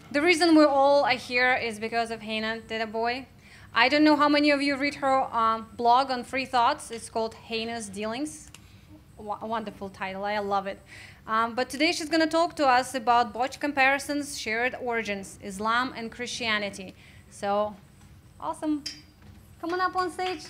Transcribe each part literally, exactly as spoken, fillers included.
The reason we're all here is because of Heina Dadabhoy. I don't know how many of you read her um, blog on free thoughts. It's called Heina's Dealings. W wonderful title. I love it. Um, but today she's going to talk to us about botched comparisons, shared origins, Islam and Christianity. So, awesome. Come on up on stage.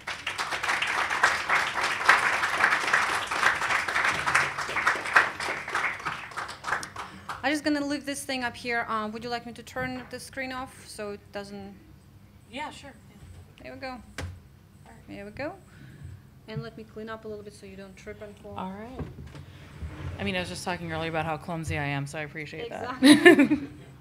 I'm just going to leave this thing up here. Um, would you like me to turn the screen off so it doesn't... Yeah, sure. There we go. There we go. And let me clean up a little bit so you don't trip and fall. All right. I mean, I was just talking earlier about how clumsy I am, so I appreciate exactly. that.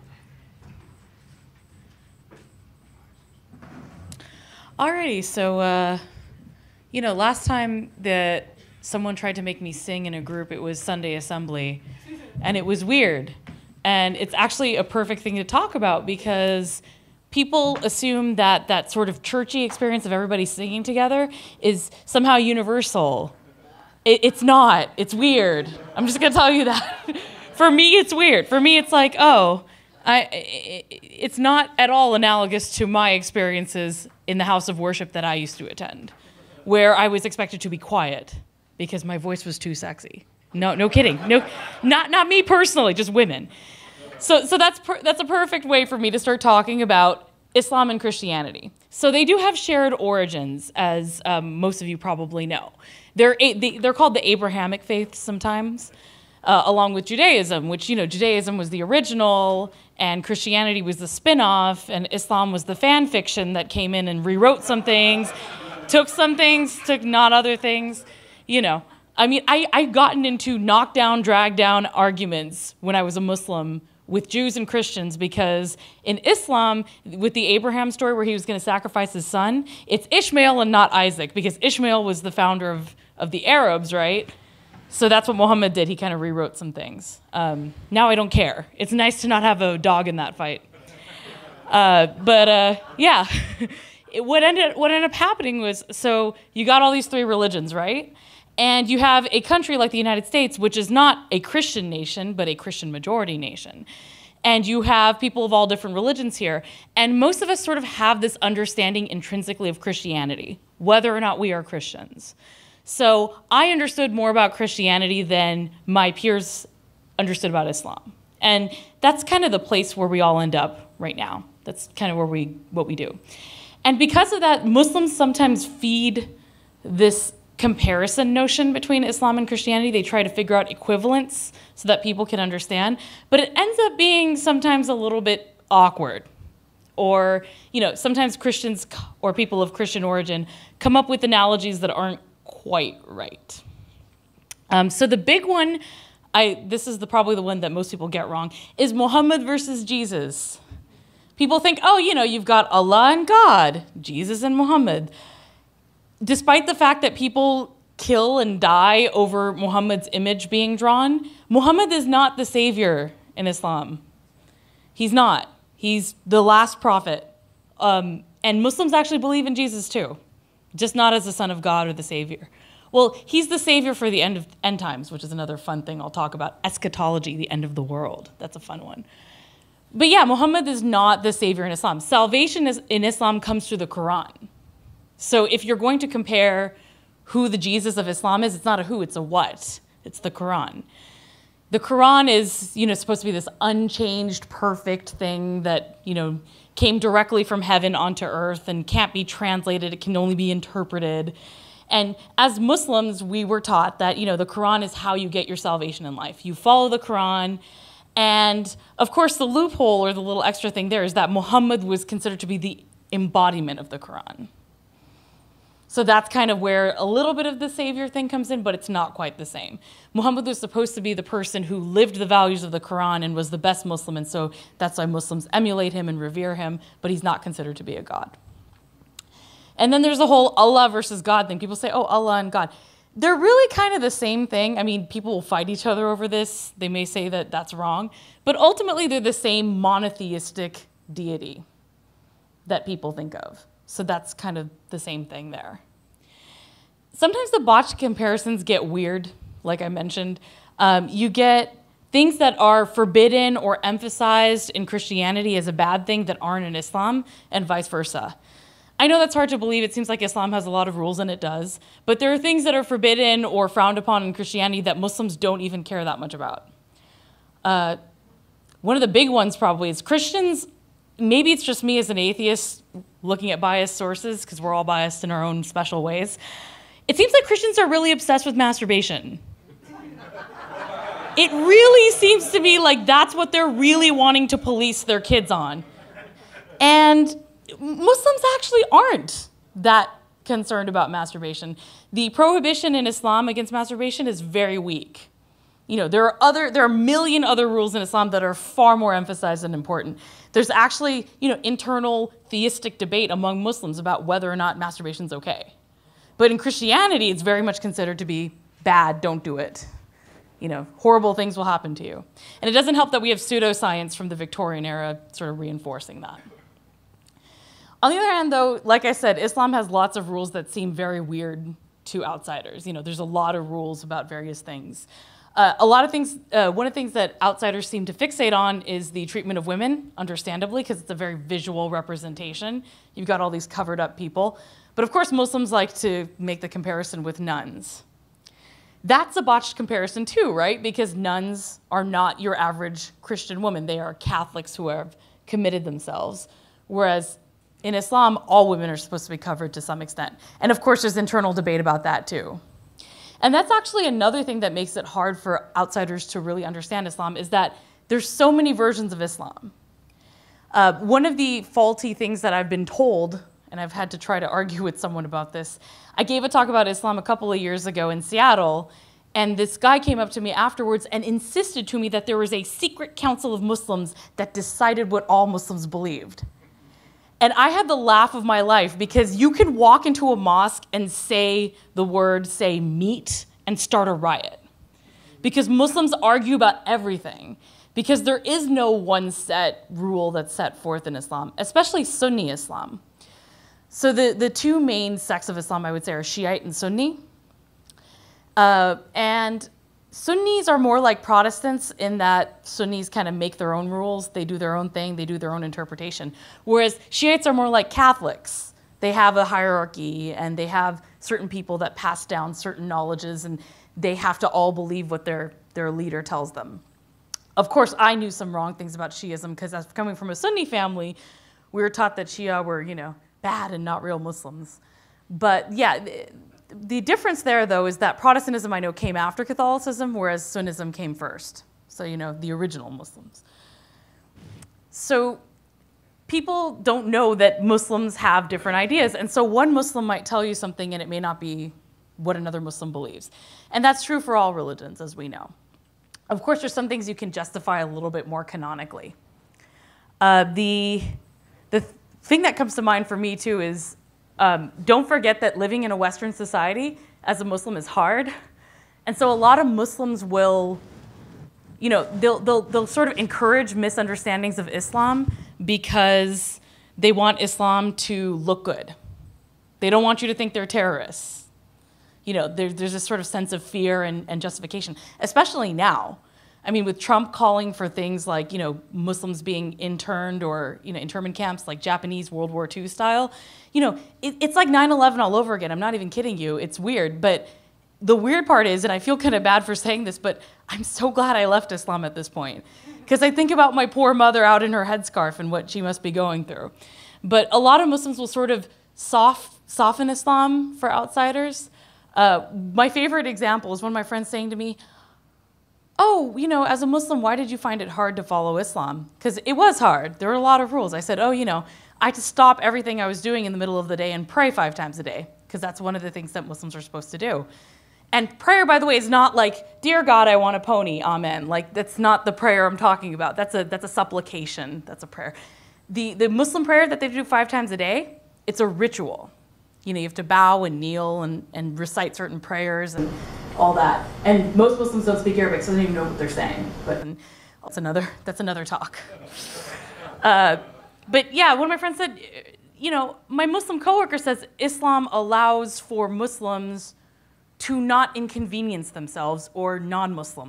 Alrighty, so, uh, you know, last time that someone tried to make me sing in a group, it was Sunday Assembly, and it was weird. And it's actually a perfect thing to talk about because people assume that that sort of churchy experience of everybody singing together is somehow universal. It, it's not. It's weird. I'm just going to tell you that. For me, it's weird. For me, it's like, oh, I, it, it's not at all analogous to my experiences in the house of worship that I used to attend, where I was expected to be quiet because my voice was too sexy. No, no kidding. No, not not me personally, just women. So, so that's per, that's a perfect way for me to start talking about Islam and Christianity. So they do have shared origins, as um, most of you probably know. They're a, they're called the Abrahamic faiths sometimes, uh, along with Judaism, which, you know, Judaism was the original, and Christianity was the spin-off, and Islam was the fan fiction that came in and rewrote some things, took some things, took not other things, you know. I mean, I, I gotten into knockdown, drag down arguments when I was a Muslim with Jews and Christians because in Islam, with the Abraham story where he was going to sacrifice his son, it's Ishmael and not Isaac because Ishmael was the founder of, of the Arabs, right? So that's what Muhammad did. He kind of rewrote some things. Um, now I don't care. It's nice to not have a dog in that fight. Uh, but uh, yeah, it, what, ended, what ended up happening was, so you got all these three religions, right? And you have a country like the United States, which is not a Christian nation, but a Christian majority nation. And you have people of all different religions here. And most of us sort of have this understanding intrinsically of Christianity, whether or not we are Christians. So I understood more about Christianity than my peers understood about Islam. And that's kind of the place where we all end up right now. That's kind of where we, what we do. And because of that, Muslims sometimes feed this comparison notion between Islam and Christianity. They try to figure out equivalence so that people can understand, but it ends up being sometimes a little bit awkward. Or, you know, sometimes Christians or people of Christian origin come up with analogies that aren't quite right. Um, so the big one, I this is the, probably the one that most people get wrong, is Muhammad versus Jesus. People think, oh, you know, you've got Allah and God, Jesus and Muhammad. Despite the fact that people kill and die over Muhammad's image being drawn, Muhammad is not the savior in Islam. He's not. He's the last prophet. Um, and Muslims actually believe in Jesus too, just not as the son of God or the savior. Well, he's the savior for the end of end times, which is another fun thing I'll talk about. Eschatology, the end of the world. That's a fun one. But yeah, Muhammad is not the savior in Islam. Salvation is, in Islam comes through the Quran. So if you're going to compare who the Jesus of Islam is, it's not a who, it's a what. It's the Quran. The Quran is, you know, supposed to be this unchanged, perfect thing that, you know, came directly from heaven onto earth and can't be translated. It can only be interpreted. And as Muslims, we were taught that, you know, the Quran is how you get your salvation in life. You follow the Quran. And of course, the loophole or the little extra thing there is that Muhammad was considered to be the embodiment of the Quran. So that's kind of where a little bit of the savior thing comes in, but it's not quite the same. Muhammad was supposed to be the person who lived the values of the Quran and was the best Muslim, and so that's why Muslims emulate him and revere him, but he's not considered to be a god. And then there's the whole Allah versus God thing. People say, oh, Allah and God. They're really kind of the same thing. I mean, people will fight each other over this. They may say that that's wrong, but ultimately they're the same monotheistic deity that people think of. So that's kind of the same thing there. Sometimes the botched comparisons get weird, like I mentioned. Um, you get things that are forbidden or emphasized in Christianity as a bad thing that aren't in Islam, and vice versa. I know that's hard to believe. It seems like Islam has a lot of rules, and it does. But there are things that are forbidden or frowned upon in Christianity that Muslims don't even care that much about. Uh, one of the big ones probably is Christians, maybe it's just me as an atheist looking at biased sources, because we're all biased in our own special ways. It seems like Christians are really obsessed with masturbation. It really seems to me like that's what they're really wanting to police their kids on. And Muslims actually aren't that concerned about masturbation. The prohibition in Islam against masturbation is very weak. You know, there are other, there are a million other rules in Islam that are far more emphasized and important. There's actually, you know, internal theistic debate among Muslims about whether or not masturbation is okay. But in Christianity, it's very much considered to be bad, don't do it. You know, horrible things will happen to you. And it doesn't help that we have pseudoscience from the Victorian era sort of reinforcing that. On the other hand, though, like I said, Islam has lots of rules that seem very weird to outsiders. You know, there's a lot of rules about various things. Uh, a lot of things, uh, one of the things that outsiders seem to fixate on is the treatment of women, understandably, because it's a very visual representation. You've got all these covered up people. But of course, Muslims like to make the comparison with nuns. That's a botched comparison too, right? Because nuns are not your average Christian woman. They are Catholics who have committed themselves. Whereas in Islam, all women are supposed to be covered to some extent. And of course, there's internal debate about that too. And that's actually another thing that makes it hard for outsiders to really understand Islam, is that there's so many versions of Islam. Uh, one of the faulty things that I've been told, and I've had to try to argue with someone about this, I gave a talk about Islam a couple of years ago in Seattle, and this guy came up to me afterwards and insisted to me that there was a secret council of Muslims that decided what all Muslims believed. And I had the laugh of my life, because you can walk into a mosque and say the word, say meat, and start a riot. Because Muslims argue about everything. Because there is no one set rule that's set forth in Islam, especially Sunni Islam. So the, the two main sects of Islam, I would say, are Shiite and Sunni. Uh, and Sunnis are more like Protestants in that Sunnis kind of make their own rules, they do their own thing, they do their own interpretation. Whereas Shiites are more like Catholics. They have a hierarchy, and they have certain people that pass down certain knowledges, and they have to all believe what their, their leader tells them. Of course, I knew some wrong things about Shiism, because as coming from a Sunni family, we were taught that Shia were, you know, bad and not real Muslims. But yeah, the difference there, though, is that Protestantism, I know, came after Catholicism, whereas Sunnism came first. So, you know, the original Muslims. So people don't know that Muslims have different ideas. And so one Muslim might tell you something, and it may not be what another Muslim believes. And that's true for all religions, as we know. Of course, there's some things you can justify a little bit more canonically. Uh, the, the th thing that comes to mind for me, too, is Um, don't forget that living in a Western society as a Muslim is hard. And so a lot of Muslims will, you know, they'll, they'll, they'll sort of encourage misunderstandings of Islam because they want Islam to look good. They don't want you to think they're terrorists. You know, there, there's this sort of sense of fear and, and justification, especially now. I mean, with Trump calling for things like, you know, Muslims being interned or, you know, internment camps like Japanese World War Two style, you know, it, it's like nine eleven all over again. I'm not even kidding you. It's weird. But the weird part is, and I feel kind of bad for saying this, but I'm so glad I left Islam at this point. Because I think about my poor mother out in her headscarf and what she must be going through. But a lot of Muslims will sort of soft, soften Islam for outsiders. Uh, my favorite example is one of my friends saying to me, oh, you know, as a Muslim, why did you find it hard to follow Islam? Because it was hard. There were a lot of rules. I said, oh, you know, I had to stop everything I was doing in the middle of the day and pray five times a day, because that's one of the things that Muslims are supposed to do. And prayer, by the way, is not like, dear God, I want a pony, amen. Like, that's not the prayer I'm talking about. That's a, that's a supplication. That's a prayer. The, the Muslim prayer that they do five times a day, it's a ritual. You know, you have to bow and kneel and, and recite certain prayers and all that. And most Muslims don't speak Arabic, so they don't even know what they're saying. But that's another, that's another talk. Uh, but yeah, one of my friends said, you know, my Muslim coworker says Islam allows for Muslims to not inconvenience themselves or non-Muslims.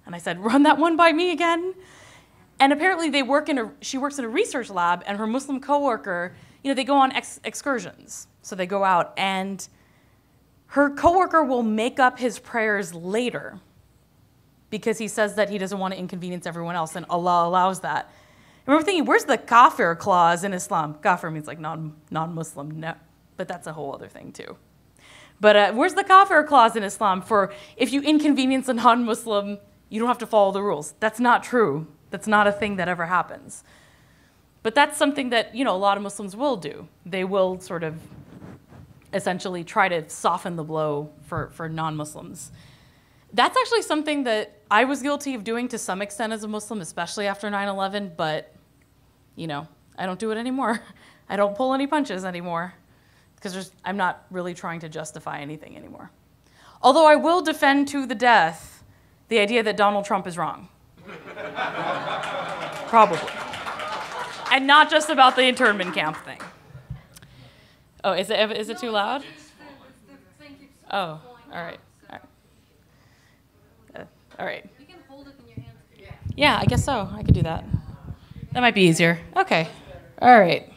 And I said, run that one by me again. And apparently they work in a, she works in a research lab, and her Muslim coworker, you know, they go on ex excursions. So they go out, and her coworker will make up his prayers later because he says that he doesn't want to inconvenience everyone else, and Allah allows that. I remember thinking, where's the kafir clause in Islam? Kafir means like non, non-Muslim, no, but that's a whole other thing too. But uh, where's the kafir clause in Islam for if you inconvenience a non-Muslim, you don't have to follow the rules? That's not true. That's not a thing that ever happens. But that's something that, you know, a lot of Muslims will do. They will sort of essentially try to soften the blow for, for non-Muslims. That's actually something that I was guilty of doing to some extent as a Muslim, especially after nine eleven, but, you know, I don't do it anymore. I don't pull any punches anymore because I'm not really trying to justify anything anymore. Although I will defend to the death the idea that Donald Trump is wrong. Probably. And not just about the internment camp thing. Oh, is it, is it too loud? Oh, all right. All right. Uh, all right. You can hold it in your hands. Yeah, I guess so. I could do that. That might be easier. Okay. All right.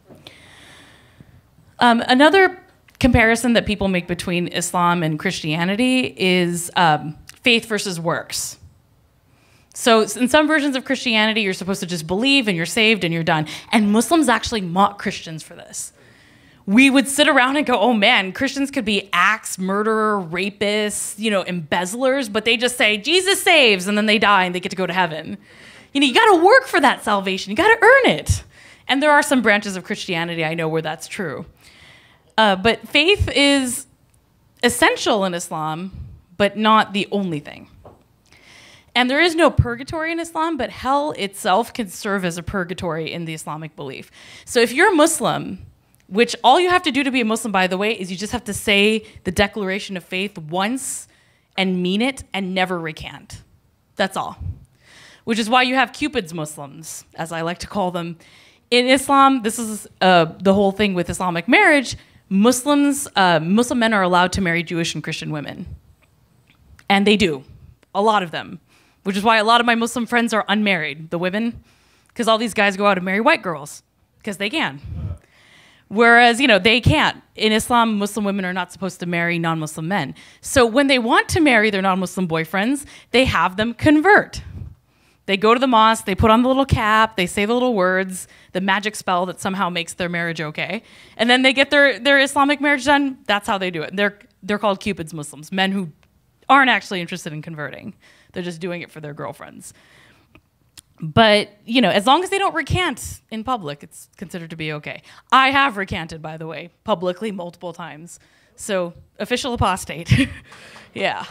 Um, another comparison that people make between Islam and Christianity is um, faith versus works. So in some versions of Christianity, you're supposed to just believe and you're saved and you're done. And Muslims actually mock Christians for this. We would sit around and go, oh man, Christians could be axe, murderer, rapists, you know, embezzlers, but they just say, Jesus saves, and then they die and they get to go to heaven. You know, you gotta work for that salvation. You gotta earn it. And there are some branches of Christianity I know where that's true. Uh, but faith is essential in Islam, but not the only thing. And there is no purgatory in Islam, but hell itself can serve as a purgatory in the Islamic belief. So if you're a Muslim, which all you have to do to be a Muslim, by the way, is you just have to say the declaration of faith once and mean it and never recant. That's all. Which is why you have Cupid's Muslims, as I like to call them. In Islam, this is uh, the whole thing with Islamic marriage. Muslims, uh, Muslim men are allowed to marry Jewish and Christian women. And they do, a lot of them. Which is why a lot of my Muslim friends are unmarried, the women, because all these guys go out and marry white girls, because they can. Whereas, you know, they can't. In Islam, Muslim women are not supposed to marry non-Muslim men. So when they want to marry their non-Muslim boyfriends, they have them convert. They go to the mosque, they put on the little cap, they say the little words, the magic spell that somehow makes their marriage okay, and then they get their, their Islamic marriage done. That's how they do it. They're, they're called Cupid's Muslims, men who aren't actually interested in converting. They're just doing it for their girlfriends. But, you know, as long as they don't recant in public, it's considered to be okay. I have recanted, by the way, publicly multiple times. So, official apostate. Yeah.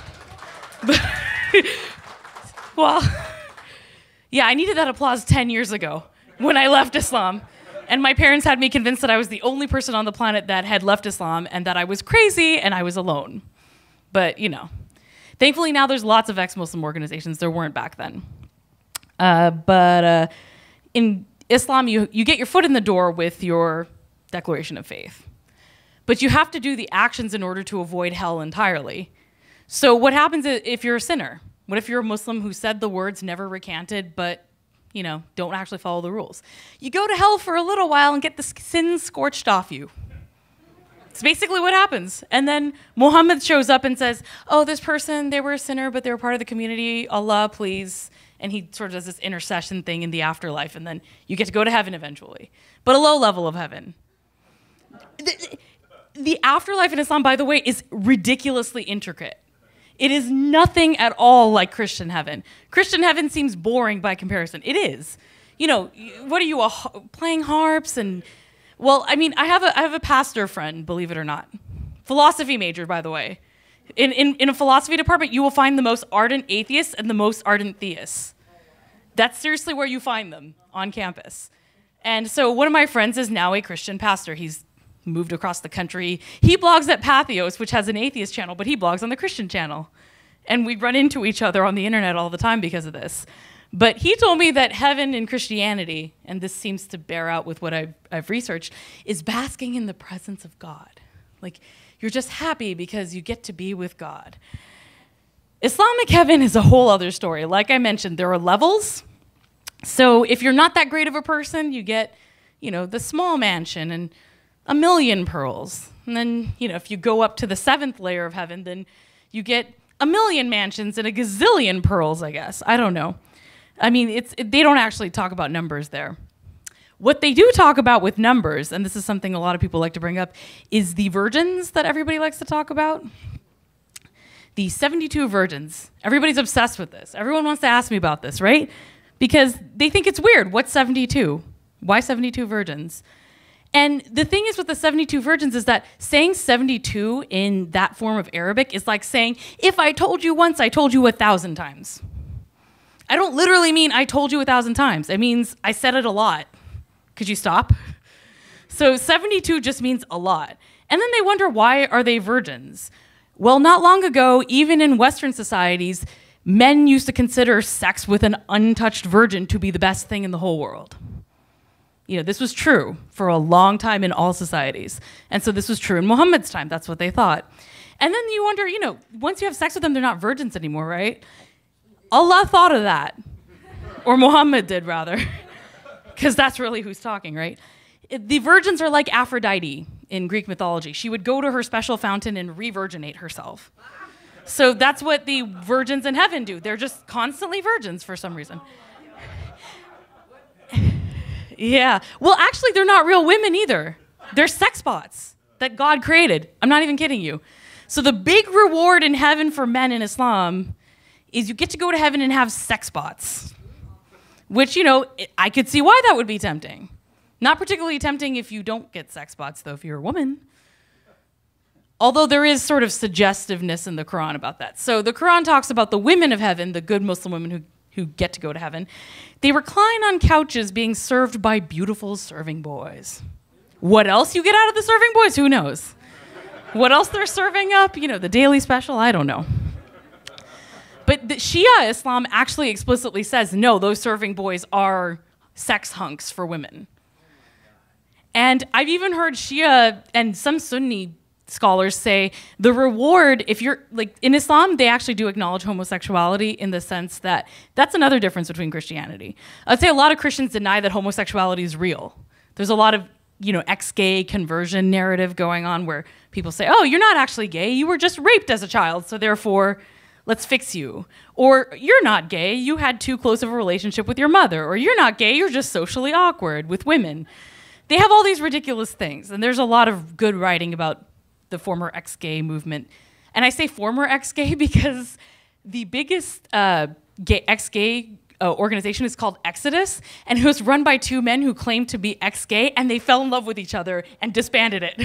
Well, yeah, I needed that applause ten years ago when I left Islam. And my parents had me convinced that I was the only person on the planet that had left Islam and that I was crazy and I was alone. But, you know. Thankfully, now there's lots of ex-Muslim organizations. There weren't back then. Uh, but uh, in Islam, you, you get your foot in the door with your declaration of faith. But you have to do the actions in order to avoid hell entirely. So what happens if you're a sinner? What if you're a Muslim who said the words, never recanted, but, you know, don't actually follow the rules? You go to hell for a little while and get the sins scorched off you. It's basically what happens. And then Muhammad shows up and says, oh, this person, they were a sinner, but they were part of the community. Allah, please. And he sort of does this intercession thing in the afterlife, and then you get to go to heaven eventually. But a low level of heaven. The, the afterlife in Islam, by the way, is ridiculously intricate. It is nothing at all like Christian heaven. Christian heaven seems boring by comparison. It is. You know, what are you, a, playing harps and... Well, I mean, I have a I have a pastor friend, believe it or not. Philosophy major, by the way. In, in, in a philosophy department, you will find the most ardent atheists and the most ardent theists. That's seriously where you find them, on campus. And so one of my friends is now a Christian pastor. He's moved across the country. He blogs at Patheos, which has an atheist channel, but he blogs on the Christian channel. And we run into each other on the internet all the time because of this. But he told me that heaven in Christianity, and this seems to bear out with what I've, I've researched, is basking in the presence of God. Like, you're just happy because you get to be with God. Islamic heaven is a whole other story. Like I mentioned, there are levels. So if you're not that great of a person, you get, you know, the small mansion and a million pearls. And then, you know, if you go up to the seventh layer of heaven, then you get a million mansions and a gazillion pearls, I guess. I don't know. I mean, it's it, they don't actually talk about numbers there. What they do talk about with numbers, and this is something a lot of people like to bring up, is the virgins that everybody likes to talk about. The seventy-two virgins. Everybody's obsessed with this. Everyone wants to ask me about this, right? Because they think it's weird. What's seventy-two? Why seventy-two virgins? And the thing is with the seventy-two virgins is that saying seventy-two in that form of Arabic is like saying, if I told you once, I told you a thousand times. I don't literally mean I told you a thousand times. It means I said it a lot. Could you stop? So seventy-two just means a lot. And then they wonder, why are they virgins? Well, not long ago, even in Western societies, men used to consider sex with an untouched virgin to be the best thing in the whole world. You know, this was true for a long time in all societies. And so this was true in Muhammad's time. That's what they thought. And then you wonder, you know, once you have sex with them, they're not virgins anymore, right? Allah thought of that. Or Muhammad did, rather. Because that's really who's talking, right? The virgins are like Aphrodite in Greek mythology. She would go to her special fountain and re-virginate herself. So that's what the virgins in heaven do. They're just constantly virgins for some reason. Yeah. Well, actually, they're not real women either. They're sex bots that God created. I'm not even kidding you. So the big reward in heaven for men in Islam is you get to go to heaven and have sex bots. Which, you know, I could see why that would be tempting. Not particularly tempting if you don't get sex bots, though, if you're a woman. Although there is sort of suggestiveness in the Quran about that. So the Quran talks about the women of heaven, the good Muslim women who, who get to go to heaven. They recline on couches being served by beautiful serving boys. What else you get out of the serving boys? Who knows? What else they're serving up? You know, the daily special? I don't know. But the Shia Islam actually explicitly says, no, those serving boys are sex hunks for women. And I've even heard Shia and some Sunni scholars say the reward, if you're, like, in Islam, they actually do acknowledge homosexuality in the sense that that's another difference between Christianity. I'd say a lot of Christians deny that homosexuality is real. There's a lot of, you know, ex-gay conversion narrative going on where people say, oh, you're not actually gay, you were just raped as a child, so therefore, let's fix you. Or you're not gay, you had too close of a relationship with your mother. Or you're not gay, you're just socially awkward with women. They have all these ridiculous things, and there's a lot of good writing about the former ex-gay movement. And I say former ex-gay because the biggest uh, gay, ex-gay uh, organization is called Exodus, and it was run by two men who claimed to be ex-gay, and they fell in love with each other and disbanded it.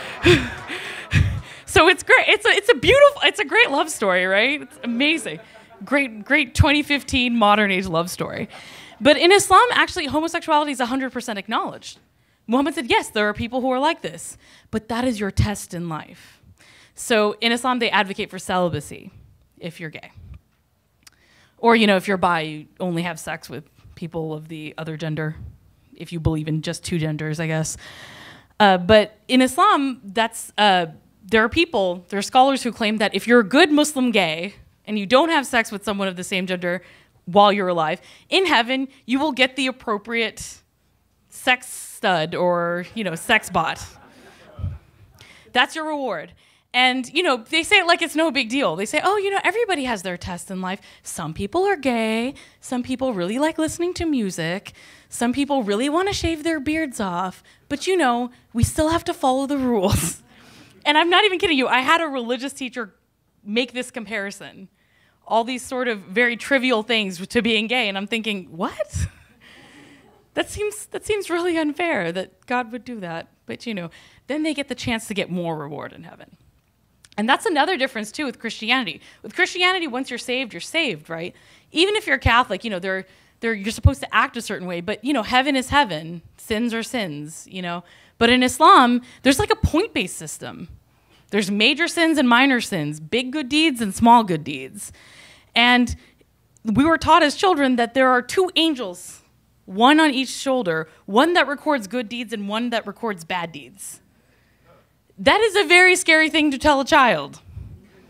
So it's great. It's a, it's a beautiful, it's a great love story, right? It's amazing. Great, great twenty fifteen modern age love story. But in Islam, actually, homosexuality is one hundred percent acknowledged. Muhammad said, yes, there are people who are like this, but that is your test in life. So in Islam, they advocate for celibacy if you're gay. Or, you know, if you're bi, you only have sex with people of the other gender, if you believe in just two genders, I guess. Uh, but in Islam, that's... Uh, There are people, there are scholars who claim that if you're a good Muslim gay and you don't have sex with someone of the same gender while you're alive, in heaven, you will get the appropriate sex stud or, you know, sex bot. That's your reward. And, you know, they say it like it's no big deal. They say, oh, you know, everybody has their test in life. Some people are gay. Some people really like listening to music. Some people really want to shave their beards off. But, you know, we still have to follow the rules. And I'm not even kidding you. I had a religious teacher make this comparison. All these sort of very trivial things to being gay. And I'm thinking, what? That seems, that seems really unfair that God would do that. But, you know, then they get the chance to get more reward in heaven. And that's another difference, too, with Christianity. With Christianity, once you're saved, you're saved, right? Even if you're Catholic, you know, they're, they're, you're supposed to act a certain way. But, you know, heaven is heaven. Sins are sins, you know. But in Islam, there's like a point-based system. There's major sins and minor sins, big good deeds and small good deeds. And we were taught as children that there are two angels, one on each shoulder, one that records good deeds and one that records bad deeds. That is a very scary thing to tell a child.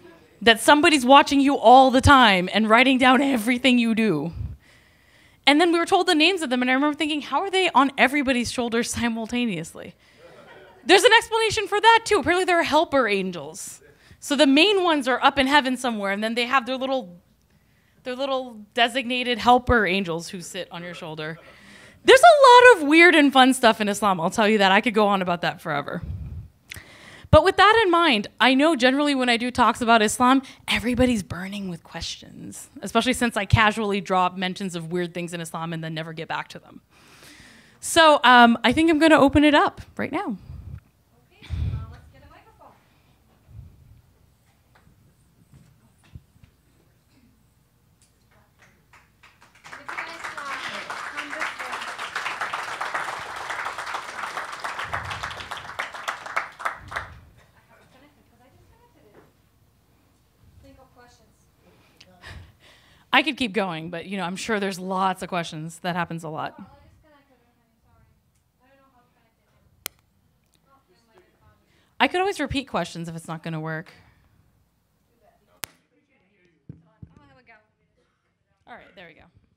that somebody's watching you all the time and writing down everything you do. And then we were told the names of them, and I remember thinking, how are they on everybody's shoulders simultaneously? There's an explanation for that, too. Apparently there are helper angels. So the main ones are up in heaven somewhere, and then they have their little, their little designated helper angels who sit on your shoulder. There's a lot of weird and fun stuff in Islam, I'll tell you that. I could go on about that forever. But with that in mind, I know generally when I do talks about Islam, everybody's burning with questions, especially since I casually drop mentions of weird things in Islam and then never get back to them. So um, I think I'm going to open it up right now. Okay, uh, let's get a microphone. If you guys, uh, come this way. I could keep going, but you know, I'm sure there's lots of questions. That happens a lot. I could always repeat questions if it's not going to work. All right, there we go.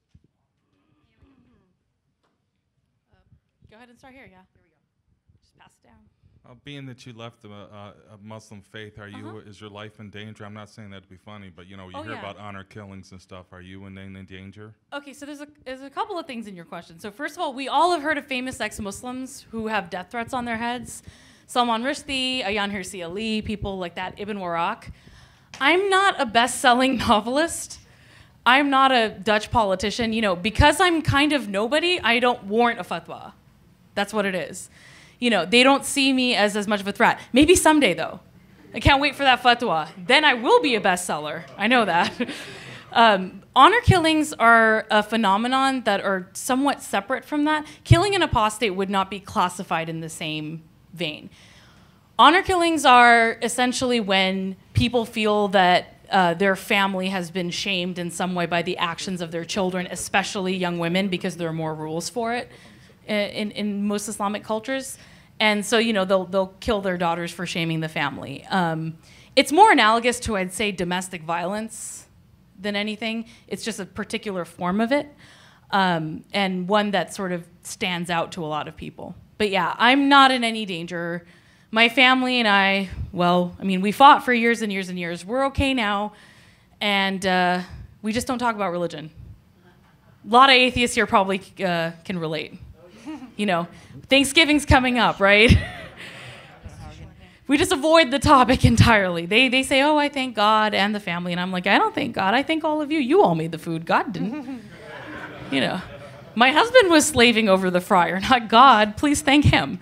Uh, go ahead and start here, yeah. Here we go. Just pass it down. Uh, being that you left a, a, a Muslim faith, are you? Uh-huh. Is your life in danger? I'm not saying that to be funny, but you know, you Oh, hear yeah. about honor killings and stuff. Are you in, in danger? Okay, so there's a, there's a couple of things in your question. So first of all, we all have heard of famous ex-Muslims who have death threats on their heads. Salman Rushdie, Ayaan Hirsi Ali, people like that, Ibn Warraq. I'm not a best-selling novelist. I'm not a Dutch politician. You know, because I'm kind of nobody, I don't warrant a fatwa. That's what it is. You know, they don't see me as as much of a threat. Maybe someday, though. I can't wait for that fatwa. Then I will be a bestseller. I know that. um, honor killings are a phenomenon that are somewhat separate from that. Killing an apostate would not be classified in the same vein. Honor killings are essentially when people feel that uh, their family has been shamed in some way by the actions of their children, especially young women, because there are more rules for it in, in most Islamic cultures. And so, you know, they'll, they'll kill their daughters for shaming the family. Um, it's more analogous to, I'd say, domestic violence than anything. It's just a particular form of it, um, and one that sort of stands out to a lot of people. But yeah, I'm not in any danger. My family and I, well, I mean, we fought for years and years and years. We're okay now, and uh, we just don't talk about religion. A lot of atheists here probably uh, can relate. You know, Thanksgiving's coming up, right? We just avoid the topic entirely. They they say, oh, I thank God and the family. And I'm like, I don't thank God. I thank all of you. You all made the food. God didn't. You know, my husband was slaving over the fryer, not God. Please thank him.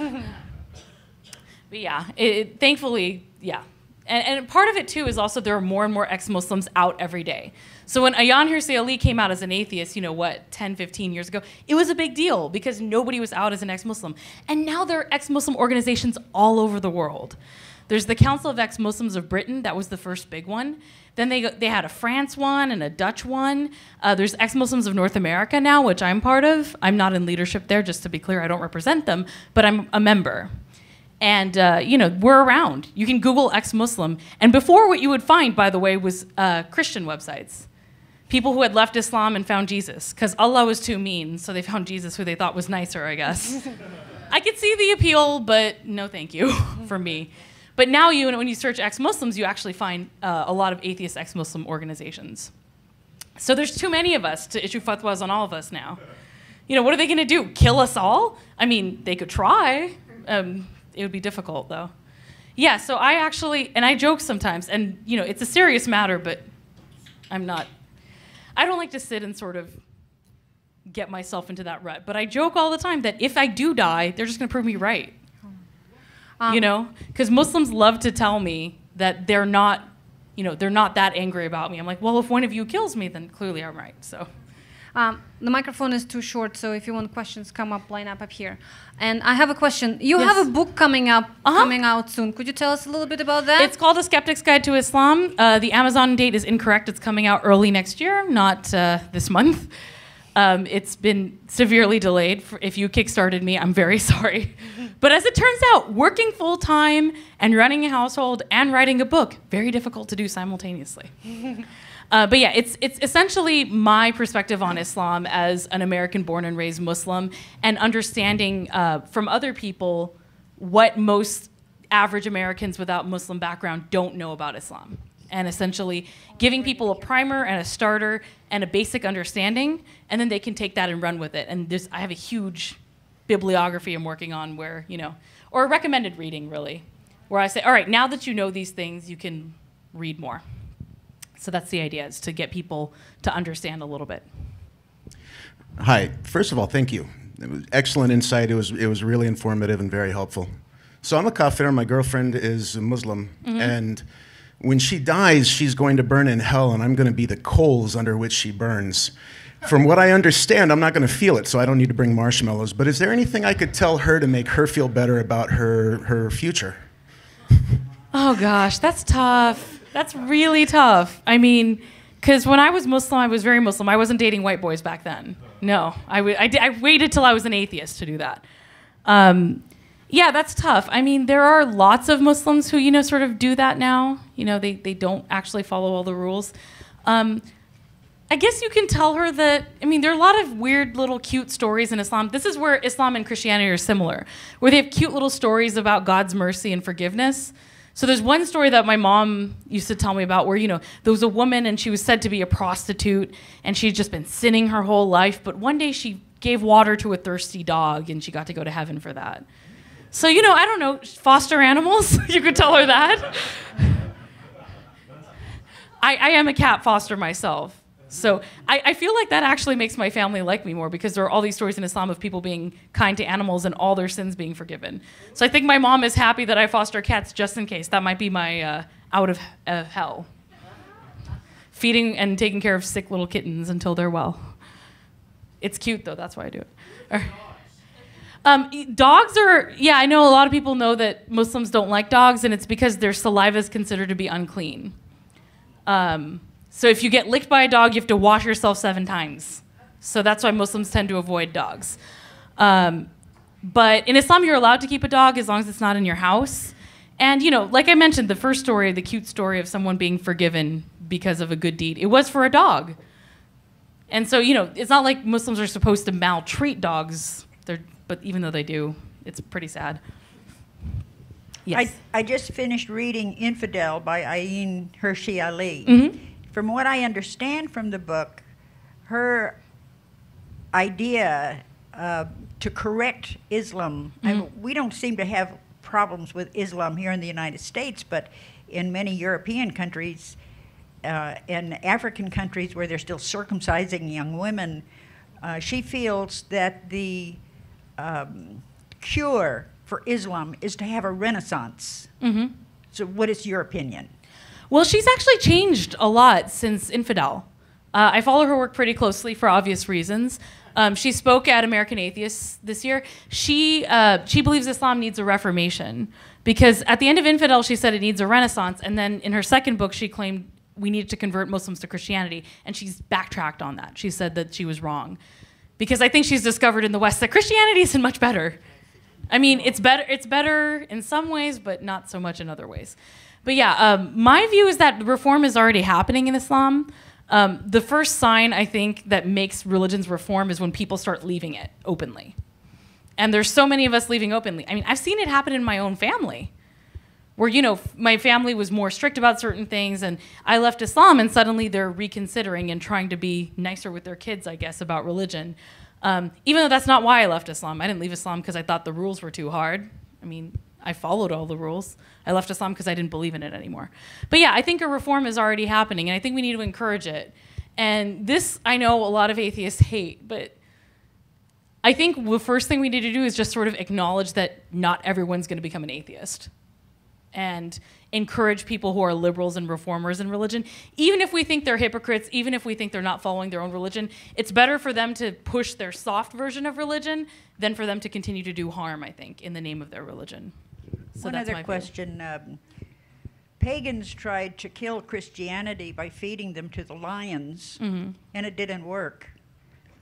But yeah, it, it, thankfully, yeah. And, and part of it, too, is also there are more and more ex-Muslims out every day. So when Ayaan Hirsi Ali came out as an atheist, you know, what, ten, fifteen years ago, it was a big deal because nobody was out as an ex-Muslim. And now there are ex-Muslim organizations all over the world. There's the Council of Ex-Muslims of Britain. That was the first big one. Then they, they had a France one and a Dutch one. Uh, there's Ex-Muslims of North America now, which I'm part of. I'm not in leadership there, just to be clear. I don't represent them, but I'm a member. And, uh, you know, we're around. You can Google ex-Muslim. And before, what you would find, by the way, was uh, Christian websites. People who had left Islam and found Jesus, because Allah was too mean, so they found Jesus, who they thought was nicer, I guess. I could see the appeal, but no thank you for me. But now you, when you search ex-Muslims, you actually find uh, a lot of atheist ex-Muslim organizations. So there's too many of us to issue fatwas on all of us now. You know, what are they going to do? Kill us all? I mean, they could try. Um, It would be difficult, though. Yeah, so I actually, and I joke sometimes, and, you know, it's a serious matter, but I'm not, I don't like to sit and sort of get myself into that rut. But I joke all the time that if I do die, they're just going to prove me right. Um, you know? Because Muslims love to tell me that they're not, you know, they're not that angry about me. I'm like, well, if one of you kills me, then clearly I'm right, so. Um, the microphone is too short, so if you want questions, come up, line up up here. And I have a question. You Yes. have a book coming up, Uh-huh. coming out soon. Could you tell us a little bit about that? It's called A Skeptic's Guide to Islam. Uh, the Amazon date is incorrect. It's coming out early next year, not uh, this month. Um, it's been severely delayed. For, if you kickstarted me, I'm very sorry. But as it turns out, working full time and running a household and writing a book, very difficult to do simultaneously. Uh, but yeah, it's it's essentially my perspective on Islam as an American born and raised Muslim, and understanding uh, from other people what most average Americans without Muslim background don't know about Islam. And essentially giving people a primer and a starter and a basic understanding, and then they can take that and run with it. And this, I have a huge bibliography I'm working on where, you know, or a recommended reading really, where I say, all right, now that you know these things, you can read more. So that's the idea, is to get people to understand a little bit. Hi, first of all, thank you. It was excellent insight. It was, it was really informative and very helpful. So I'm a kafir, my girlfriend is a Muslim, mm-hmm. and when she dies, she's going to burn in hell, and I'm going to be the coals under which she burns. From what I understand, I'm not going to feel it, so I don't need to bring marshmallows. But is there anything I could tell her to make her feel better about her, her future? Oh, gosh, that's tough. That's really tough. I mean, because when I was Muslim, I was very Muslim. I wasn't dating white boys back then. No, I, w- I, d- I waited till I was an atheist to do that. Um, Yeah, that's tough. I mean, there are lots of Muslims who, you know, sort of do that now. You know, they, they don't actually follow all the rules. Um, I guess you can tell her that, I mean, there are a lot of weird little cute stories in Islam. This is where Islam and Christianity are similar, where they have cute little stories about God's mercy and forgiveness. So there's one story that my mom used to tell me about where, you know, there was a woman and she was said to be a prostitute and she'd just been sinning her whole life. But one day she gave water to a thirsty dog and she got to go to heaven for that. So, you know, I don't know, foster animals, you could tell her that. I, I am a cat foster myself. So I, I feel like that actually makes my family like me more, because there are all these stories in Islam of people being kind to animals and all their sins being forgiven. So I think my mom is happy that I foster cats just in case. That might be my uh, out of uh, hell. Feeding and taking care of sick little kittens until they're well. It's cute though, that's why I do it. All right. Um, dogs are, yeah, I know a lot of people know that Muslims don't like dogs, and it's because their saliva is considered to be unclean. Um, so if you get licked by a dog, you have to wash yourself seven times. So that's why Muslims tend to avoid dogs. Um, but in Islam, you're allowed to keep a dog as long as it's not in your house. And, you know, like I mentioned, the first story, the cute story of someone being forgiven because of a good deed, it was for a dog. And so, you know, it's not like Muslims are supposed to maltreat dogs. They're But even though they do, it's pretty sad. Yes. I, I just finished reading Infidel by Ayn Hershey Ali. Mm-hmm. From what I understand from the book, her idea uh, to correct Islam, Mm-hmm. I mean, we don't seem to have problems with Islam here in the United States, but in many European countries uh, and African countries where they're still circumcising young women, uh, she feels that the Um, cure for Islam is to have a renaissance. Mm-hmm. So what is your opinion? Well, she's actually changed a lot since Infidel. Uh, I follow her work pretty closely for obvious reasons. Um, she spoke at American Atheists this year. She, uh, she believes Islam needs a reformation, because at the end of Infidel, she said it needs a renaissance. And then in her second book, she claimed we needed to convert Muslims to Christianity. And she's backtracked on that. She said that she was wrong. Because I think she's discovered in the West that Christianity isn't much better. I mean, it's better it's better in some ways, but not so much in other ways. But yeah, um, my view is that reform is already happening in Islam. Um, the first sign, I think, that makes religions reform is when people start leaving it openly. And there's so many of us leaving openly. I mean, I've seen it happen in my own family, where, you know, my family was more strict about certain things, and I left Islam, and suddenly they're reconsidering and trying to be nicer with their kids, I guess, about religion. Um, even though that's not why I left Islam. I didn't leave Islam because I thought the rules were too hard. I mean, I followed all the rules. I left Islam because I didn't believe in it anymore. But yeah, I think a reform is already happening, and I think we need to encourage it. And this, I know a lot of atheists hate, but I think the first thing we need to do is just sort of acknowledge that not everyone's going to become an atheist, and encourage people who are liberals and reformers in religion. Even if we think they're hypocrites, even if we think they're not following their own religion, it's better for them to push their soft version of religion than for them to continue to do harm, I think, in the name of their religion. So One that's other my question. Um, pagans tried to kill Christianity by feeding them to the lions, mm-hmm. and it didn't work.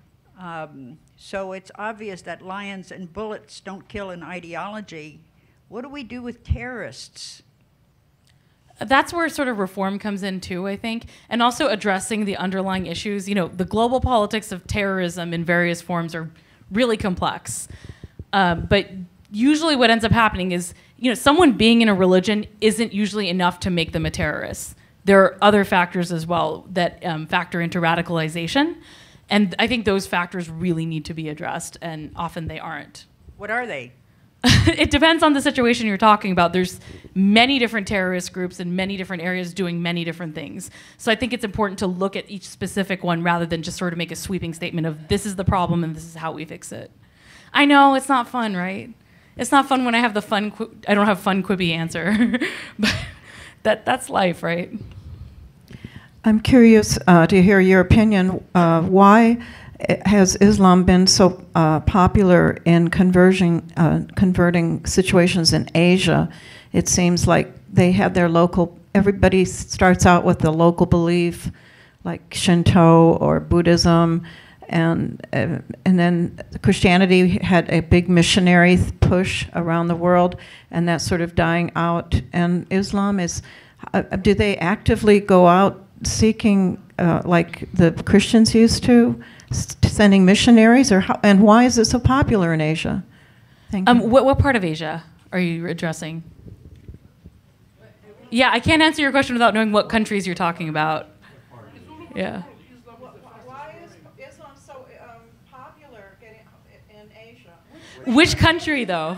Um, so it's obvious that lions and bullets don't kill an ideology. What do we do with terrorists? That's where sort of reform comes in too, I think, and also addressing the underlying issues. You know, the global politics of terrorism in various forms are really complex. Um, but usually what ends up happening is, you know, someone being in a religion isn't usually enough to make them a terrorist. There are other factors as well that um, factor into radicalization. And I think those factors really need to be addressed, and often they aren't. What are they? It depends on the situation you're talking about. There's many different terrorist groups in many different areas doing many different things. So I think it's important to look at each specific one rather than just sort of make a sweeping statement of this is the problem and this is how we fix it. I know, it's not fun, right? It's not fun when I have the fun, qu- I don't have fun quippy answer. But that, that's life, right? I'm curious uh, to hear your opinion. Uh, why has Islam been so uh, popular in conversion, uh, converting situations in Asia? It seems like they have their local, everybody starts out with the local belief, like Shinto or Buddhism, and, uh, and then Christianity had a big missionary push around the world, and that's sort of dying out. And Islam is, uh, do they actively go out seeking, uh, like the Christians used to, s- sending missionaries, or how, and why is it so popular in Asia? Thank Um, you. what, what part of Asia are you addressing? Yeah, I can't answer your question without knowing what countries you're talking about. Yeah. Why is Islam so um, popular getting in Asia? Which country, though?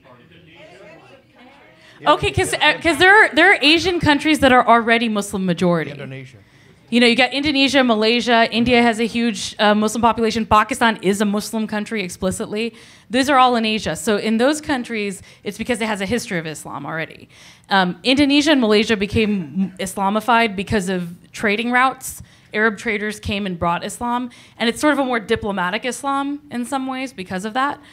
Okay, because because there are, there are Asian countries that are already Muslim majority. Indonesia. You know, you got Indonesia, Malaysia, India has a huge uh, Muslim population. Pakistan is a Muslim country explicitly. Those are all in Asia. So in those countries, it's because it has a history of Islam already. Um, Indonesia and Malaysia became Islamified because of trading routes. Arab traders came and brought Islam, and it's sort of a more diplomatic Islam in some ways because of that.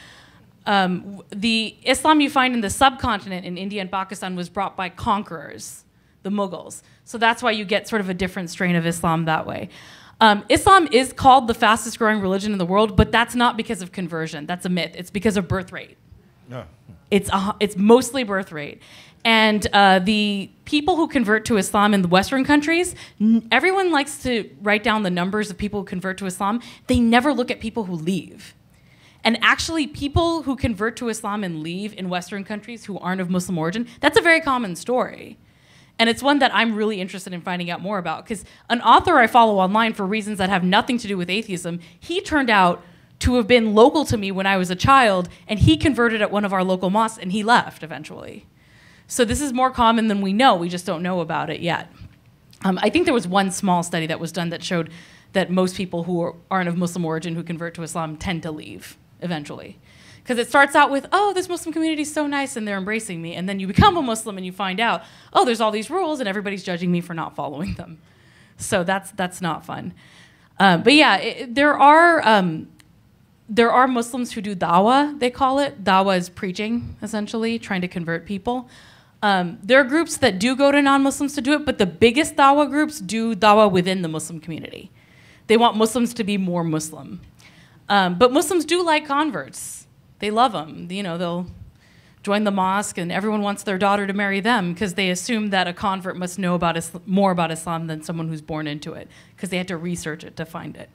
Um, the Islam you find in the subcontinent in India and Pakistan was brought by conquerors, the Mughals. So that's why you get sort of a different strain of Islam that way. Um, Islam is called the fastest growing religion in the world, but that's not because of conversion. That's a myth. It's because of birth rate. No. It's, a, it's mostly birth rate. And uh, the people who convert to Islam in the Western countries, n- everyone likes to write down the numbers of people who convert to Islam. They never look at people who leave. And actually, people who convert to Islam and leave in Western countries who aren't of Muslim origin, that's a very common story. And it's one that I'm really interested in finding out more about. Because an author I follow online for reasons that have nothing to do with atheism, he turned out to have been local to me when I was a child, and he converted at one of our local mosques, and he left eventually. So this is more common than we know. We just don't know about it yet. Um, I think there was one small study that was done that showed that most people who are, aren't of Muslim origin who convert to Islam tend to leave eventually. Because it starts out with, oh, this Muslim community is so nice and they're embracing me. And then you become a Muslim and you find out, oh, there's all these rules and everybody's judging me for not following them. So that's that's not fun. Uh, but yeah, it, there are um, there are Muslims who do dawah, they call it. Dawah is preaching, essentially, trying to convert people. Um, there are groups that do go to non-Muslims to do it, but the biggest dawah groups do dawah within the Muslim community. They want Muslims to be more Muslim. Um, but Muslims do like converts. They love them. You know, they'll join the mosque, and everyone wants their daughter to marry them because they assume that a convert must know about Islam, more about Islam than someone who's born into it, because they had to research it to find it.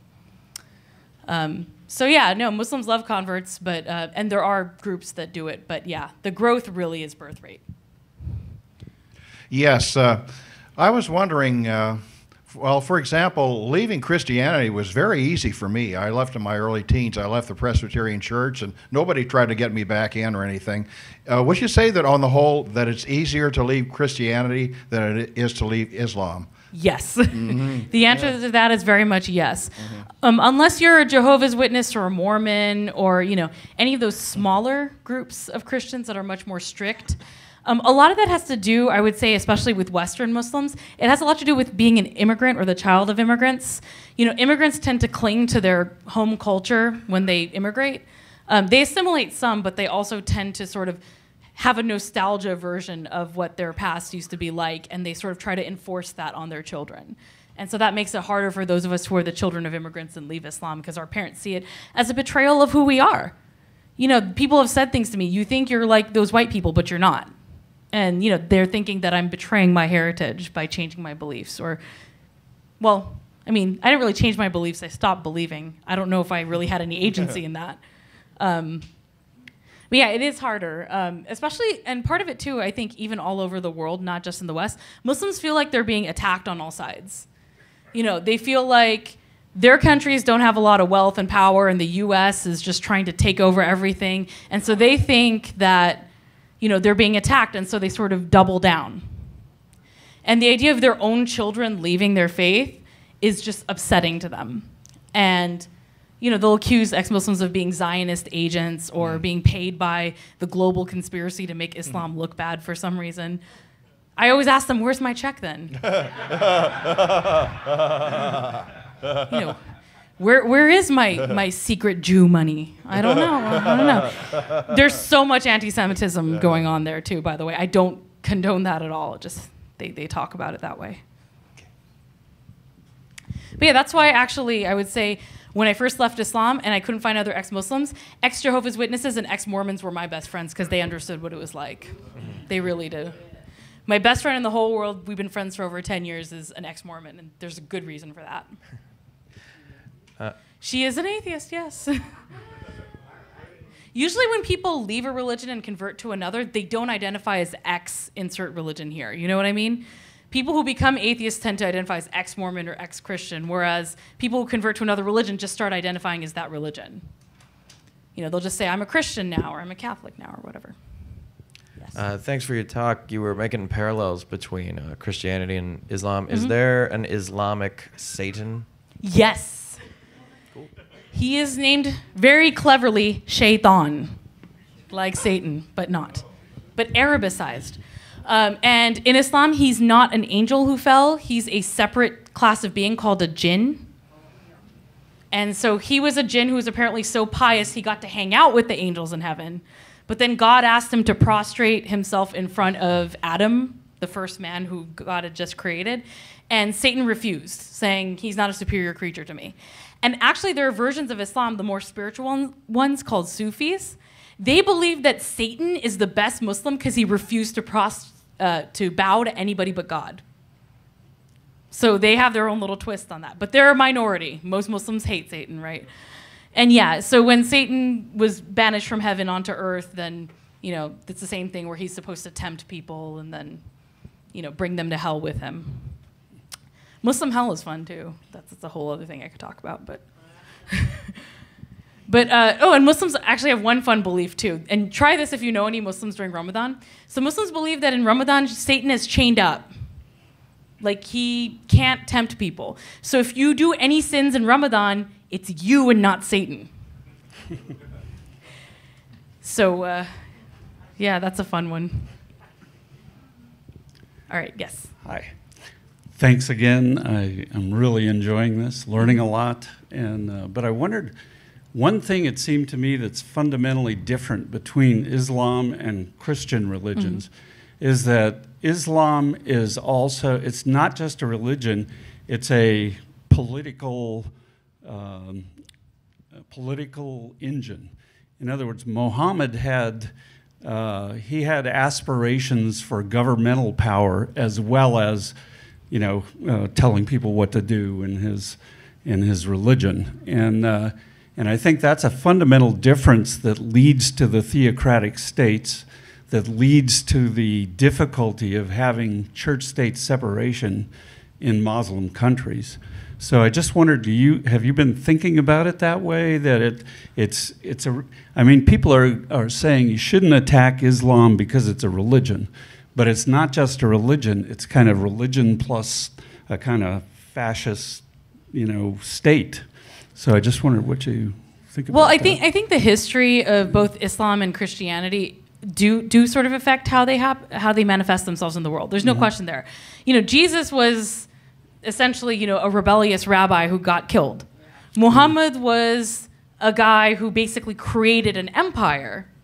Um, so yeah, no, Muslims love converts, but uh, and there are groups that do it. But yeah, the growth really is birth rate. Yes, uh, I was wondering. Uh, Well, for example, leaving Christianity was very easy for me. I left in my early teens. I left the Presbyterian Church, and nobody tried to get me back in or anything. Uh, would you say that, on the whole, that it's easier to leave Christianity than it is to leave Islam? Yes. Mm-hmm. The answer yeah. to that is very much yes. Mm-hmm. Um, unless you're a Jehovah's Witness or a Mormon or, you know, any of those smaller groups of Christians that are much more strict. Um, a lot of that has to do, I would say, especially with Western Muslims, it has a lot to do with being an immigrant or the child of immigrants. You know, immigrants tend to cling to their home culture when they immigrate. Um, they assimilate some, but they also tend to sort of have a nostalgia version of what their past used to be like, and they sort of try to enforce that on their children. And so that makes it harder for those of us who are the children of immigrants and leave Islam, because our parents see it as a betrayal of who we are. You know, people have said things to me, you think you're like those white people, but you're not. And, you know, they're thinking that I'm betraying my heritage by changing my beliefs. Or, well, I mean, I didn't really change my beliefs. I stopped believing. I don't know if I really had any agency in that. Um, but yeah, it is harder, um, especially, and part of it too, I think even all over the world, not just in the West, Muslims feel like they're being attacked on all sides. You know, they feel like their countries don't have a lot of wealth and power, and the U S is just trying to take over everything. And so they think that, you know, they're being attacked, and so they sort of double down. And the idea of their own children leaving their faith is just upsetting to them. And, you know, they'll accuse ex-Muslims of being Zionist agents or being paid by the global conspiracy to make Islam look bad for some reason. I always ask them, where's my check then? You know, where where is my my secret Jew money? I don't know. I don't know. There's so much anti-Semitism going on there too, by the way. I don't condone that at all. It just they, they talk about it that way. But yeah, that's why actually I would say when I first left Islam and I couldn't find other ex-Muslims, ex-Jehovah's Witnesses and ex-Mormons were my best friends because they understood what it was like. They really do. My best friend in the whole world, we've been friends for over ten years, is an ex-Mormon, and there's a good reason for that. Uh, she is an atheist, yes. Usually when people leave a religion and convert to another, they don't identify as ex insert religion here. You know what I mean? People who become atheists tend to identify as ex-Mormon or ex-Christian, whereas people who convert to another religion just start identifying as that religion. You know, they'll just say, I'm a Christian now, or I'm a Catholic now, or whatever. Yes. Uh, thanks for your talk. You were making parallels between uh, Christianity and Islam. Mm-hmm. Is there an Islamic Satan? Yes. Cool. He is named very cleverly Shaitan, like Satan, but not, but Arabicized. Um, and in Islam, he's not an angel who fell. He's a separate class of being called a jinn. And so he was a jinn who was apparently so pious he got to hang out with the angels in heaven. But then God asked him to prostrate himself in front of Adam, the first man who God had just created. And Satan refused, saying, he's not a superior creature to me. And actually, there are versions of Islam, the more spiritual ones called Sufis. They believe that Satan is the best Muslim because he refused to, pros- uh, to bow to anybody but God. So they have their own little twist on that. But they're a minority. Most Muslims hate Satan, right? And yeah, so when Satan was banished from heaven onto earth, then, you know, it's the same thing where he's supposed to tempt people and then, you know, bring them to hell with him. Muslim hell is fun too. That's, that's a whole other thing I could talk about, but... But, uh, oh, and Muslims actually have one fun belief too. And try this if you know any Muslims during Ramadan. So Muslims believe that in Ramadan, Satan is chained up. Like, he can't tempt people. So if you do any sins in Ramadan, it's you and not Satan. So, uh, yeah, that's a fun one. All right, yes. Hi. Thanks again. I am really enjoying this, learning a lot. And uh, but I wondered, one thing it seemed to me that's fundamentally different between Islam and Christian religions mm-hmm. is that Islam is also, it's not just a religion, it's a political, um, a political engine. In other words, Muhammad had, uh, he had aspirations for governmental power as well as, you know, uh, telling people what to do in his, in his religion. And, uh, and I think that's a fundamental difference that leads to the theocratic states, that leads to the difficulty of having church-state separation in Muslim countries. So I just wondered, do you have you been thinking about it that way? That it it's it's a I mean, people are are saying you shouldn't attack Islam because it's a religion, but it's not just a religion. It's kind of religion plus a kind of fascist, you know, state. So I just wondered what you think about. Well, I that. think I think the history of both Islam and Christianity do do sort of affect how they hap- how they manifest themselves in the world. There's no mm-hmm. question there. You know, Jesus was essentially, you know, a rebellious rabbi who got killed. Muhammad was a guy who basically created an empire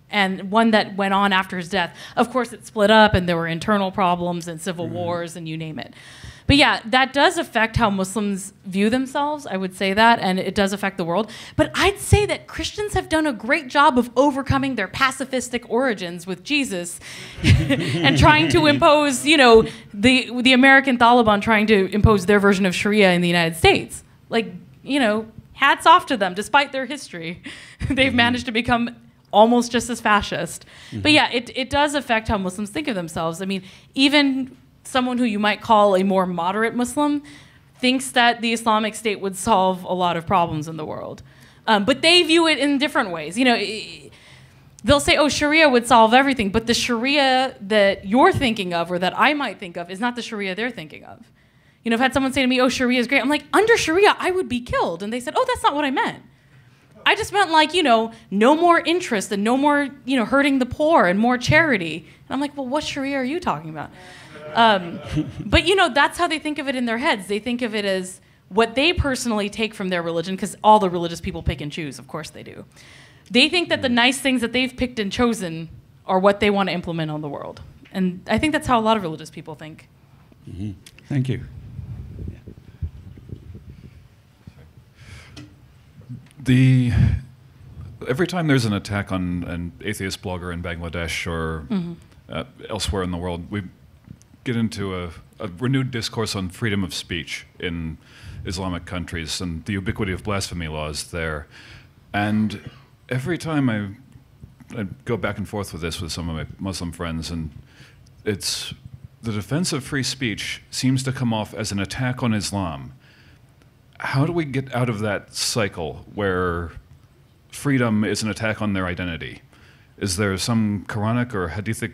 and one that went on after his death. Of course, it split up, and there were internal problems and civil mm-hmm. wars, and you name it. But yeah, that does affect how Muslims view themselves, I would say that, and it does affect the world. But I'd say that Christians have done a great job of overcoming their pacifistic origins with Jesus and trying to impose, you know, the, the American Taliban trying to impose their version of Sharia in the United States. Like, you know, hats off to them, despite their history. They've managed to become almost just as fascist. Mm-hmm. But yeah, it, it does affect how Muslims think of themselves. I mean, even someone who you might call a more moderate Muslim thinks that the Islamic State would solve a lot of problems in the world. Um, but they view it in different ways. You know, it, they'll say, oh, Sharia would solve everything, but the Sharia that you're thinking of or that I might think of is not the Sharia they're thinking of. You know, I've had someone say to me, oh, Sharia is great. I'm like, under Sharia, I would be killed. And they said, oh, that's not what I meant. I just meant like, you know, no more interest and no more, you know, hurting the poor and more charity. And I'm like, well, what Sharia are you talking about? Um, but, you know, that's how they think of it in their heads. They think of it as what they personally take from their religion, because all the religious people pick and choose. Of course they do. They think that the nice things that they've picked and chosen are what they want to implement on the world. And I think that's how a lot of religious people think. Mm-hmm. Thank you. The every time there's an attack on an atheist blogger in Bangladesh or mm-hmm. uh, elsewhere in the world, we get into a, a renewed discourse on freedom of speech in Islamic countries and the ubiquity of blasphemy laws there. And every time I, I go back and forth with this with some of my Muslim friends, and it's the defense of free speech seems to come off as an attack on Islam. How do we get out of that cycle where freedom is an attack on their identity? Is there some Quranic or Hadithic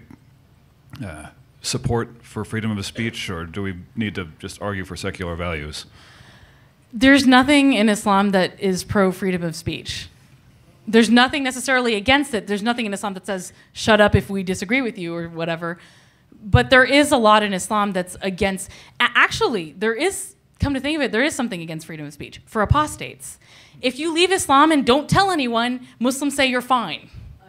uh, support for freedom of speech, or do we need to just argue for secular values? There's nothing in Islam that is pro-freedom of speech. There's nothing necessarily against it. There's nothing in Islam that says, shut up if we disagree with you or whatever. But there is a lot in Islam that's against... Actually, there is, come to think of it, there is something against freedom of speech for apostates. If you leave Islam and don't tell anyone, Muslims say you're fine.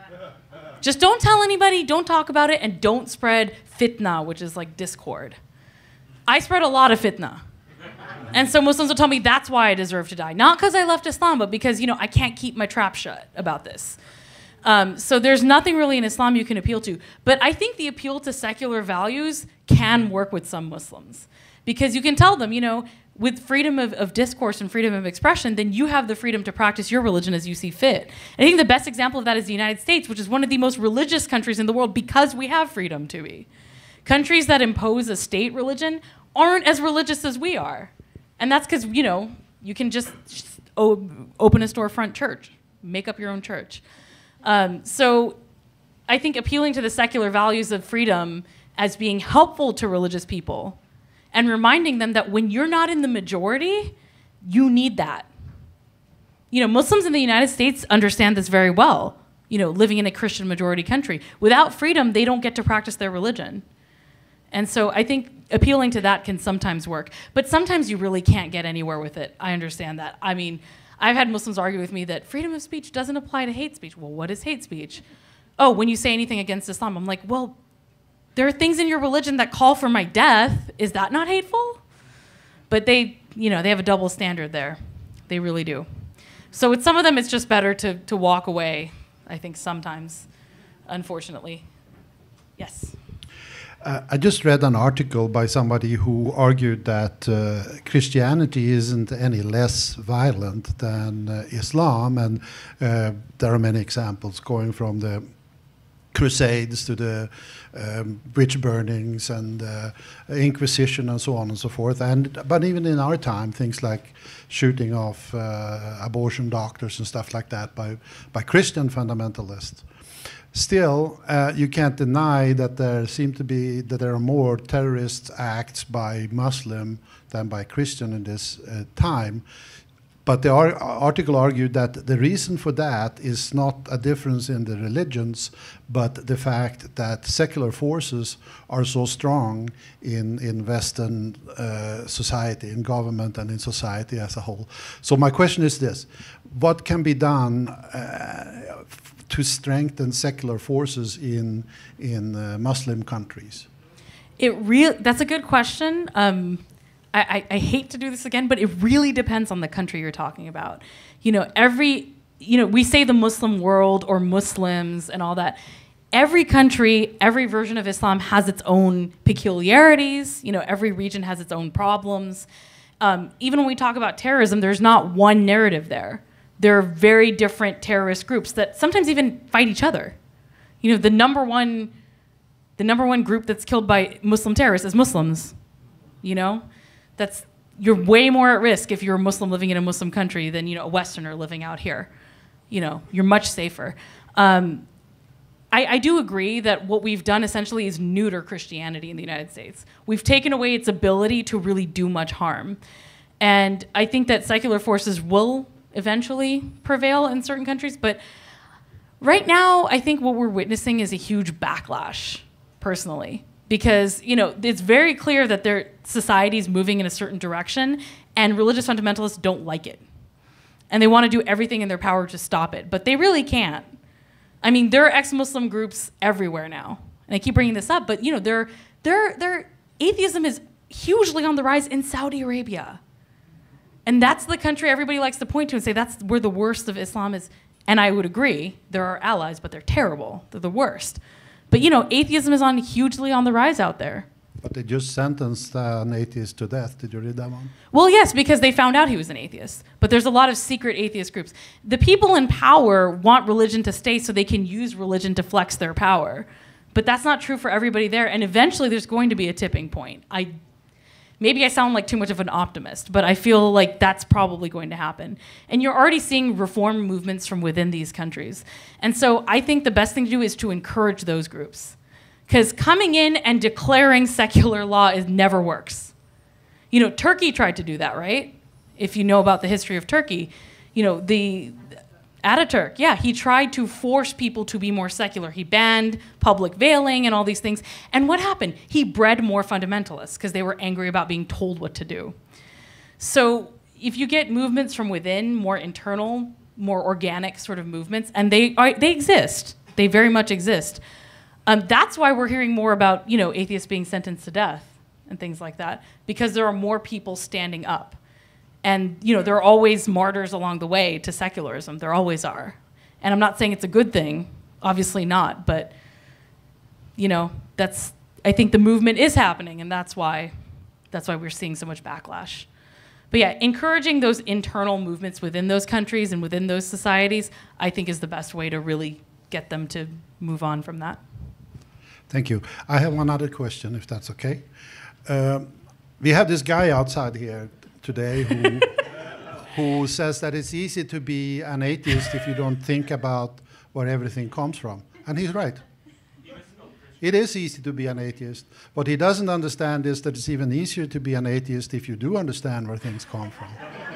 Just don't tell anybody, don't talk about it, and don't spread fitna, which is like discord. I spread a lot of fitna. And so Muslims will tell me that's why I deserve to die. Not because I left Islam, but because, you know, I can't keep my trap shut about this. Um, so there's nothing really in Islam you can appeal to. But I think the appeal to secular values can work with some Muslims. Because you can tell them, you know, with freedom of, of discourse and freedom of expression, then you have the freedom to practice your religion as you see fit. And I think the best example of that is the United States, which is one of the most religious countries in the world because we have freedom to be. Countries that impose a state religion aren't as religious as we are. And that's because, you know, you can just open a storefront church, make up your own church. Um, so I think appealing to the secular values of freedom as being helpful to religious people and reminding them that when you're not in the majority, you need that. You know, Muslims in the United States understand this very well, you know, living in a Christian majority country. Without freedom, they don't get to practice their religion. And so I think appealing to that can sometimes work. But sometimes you really can't get anywhere with it. I understand that. I mean, I've had Muslims argue with me that freedom of speech doesn't apply to hate speech. Well, what is hate speech? Oh, when you say anything against Islam. I'm like, well, there are things in your religion that call for my death. Is that not hateful? But they, you know, they have a double standard there. They really do. So with some of them, it's just better to, to walk away, I think, sometimes, unfortunately. Yes? Uh, I just read an article by somebody who argued that uh, Christianity isn't any less violent than uh, Islam, and uh, there are many examples going from the Crusades to the um, witch burnings and uh, Inquisition and so on and so forth. And but even in our time, things like shooting off uh, abortion doctors and stuff like that by by Christian fundamentalists. Still, uh, you can't deny that there seem to be that there are more terrorist acts by Muslim than by Christian in this uh, time. But the ar article argued that the reason for that is not a difference in the religions, but the fact that secular forces are so strong in, in Western uh, society, in government and in society as a whole. So my question is this: what can be done uh, to strengthen secular forces in in uh, Muslim countries? It real that's a good question. Um, I, I, I hate to do this again, but it really depends on the country you're talking about. You know, every you know we say the Muslim world or Muslims and all that. Every country, every version of Islam has its own peculiarities. You know, every region has its own problems. Um, even when we talk about terrorism, there's not one narrative there. There are very different terrorist groups that sometimes even fight each other. You know, the number one, the number one group that's killed by Muslim terrorists is Muslims. You know, that's you're way more at risk if you're a Muslim living in a Muslim country than you know a Westerner living out here. You know, you're much safer. Um, I, I do agree that what we've done essentially is neuter Christianity in the United States. We've taken away its ability to really do much harm. And I think that secular forces will eventually prevail in certain countries. But right now, I think what we're witnessing is a huge backlash, personally. Because, you know, it's very clear that their society is moving in a certain direction, and religious fundamentalists don't like it. And they want to do everything in their power to stop it. But they really can't. I mean, there are ex-Muslim groups everywhere now. And I keep bringing this up, but, you know, they're, they're, they're, atheism is hugely on the rise in Saudi Arabia. And that's the country everybody likes to point to and say that's where the worst of Islam is. And I would agree, there are allies, but they're terrible. They're the worst. But, you know, atheism is on hugely on the rise out there. But they just sentenced uh, an atheist to death. Did you read that one? Well, yes, because they found out he was an atheist. But there's a lot of secret atheist groups. The people in power want religion to stay so they can use religion to flex their power. But that's not true for everybody there. And eventually there's going to be a tipping point. I, maybe I sound like too much of an optimist, but I feel like that's probably going to happen. And you're already seeing reform movements from within these countries. And so I think the best thing to do is to encourage those groups. Because coming in and declaring secular law is never works. You know, Turkey tried to do that, right? If you know about the history of Turkey, you know, the Ataturk, yeah, he tried to force people to be more secular. He banned public veiling and all these things. And what happened? He bred more fundamentalists because they were angry about being told what to do. So if you get movements from within, more internal, more organic sort of movements, and they are, they exist. They very much exist. Um, that's why we're hearing more about, you know, atheists being sentenced to death and things like that, because there are more people standing up. And, you know, there are always martyrs along the way to secularism. There always are. And I'm not saying it's a good thing, obviously not, but, you know, that's, I think the movement is happening, and that's why, that's why we're seeing so much backlash. But yeah, encouraging those internal movements within those countries and within those societies, I think is the best way to really get them to move on from that. Thank you. I have one other question, if that's okay. Um, we have this guy outside here today who, who says that it's easy to be an atheist if you don't think about where everything comes from. And he's right. It is easy to be an atheist. What he doesn't understand is that it's even easier to be an atheist if you do understand where things come from.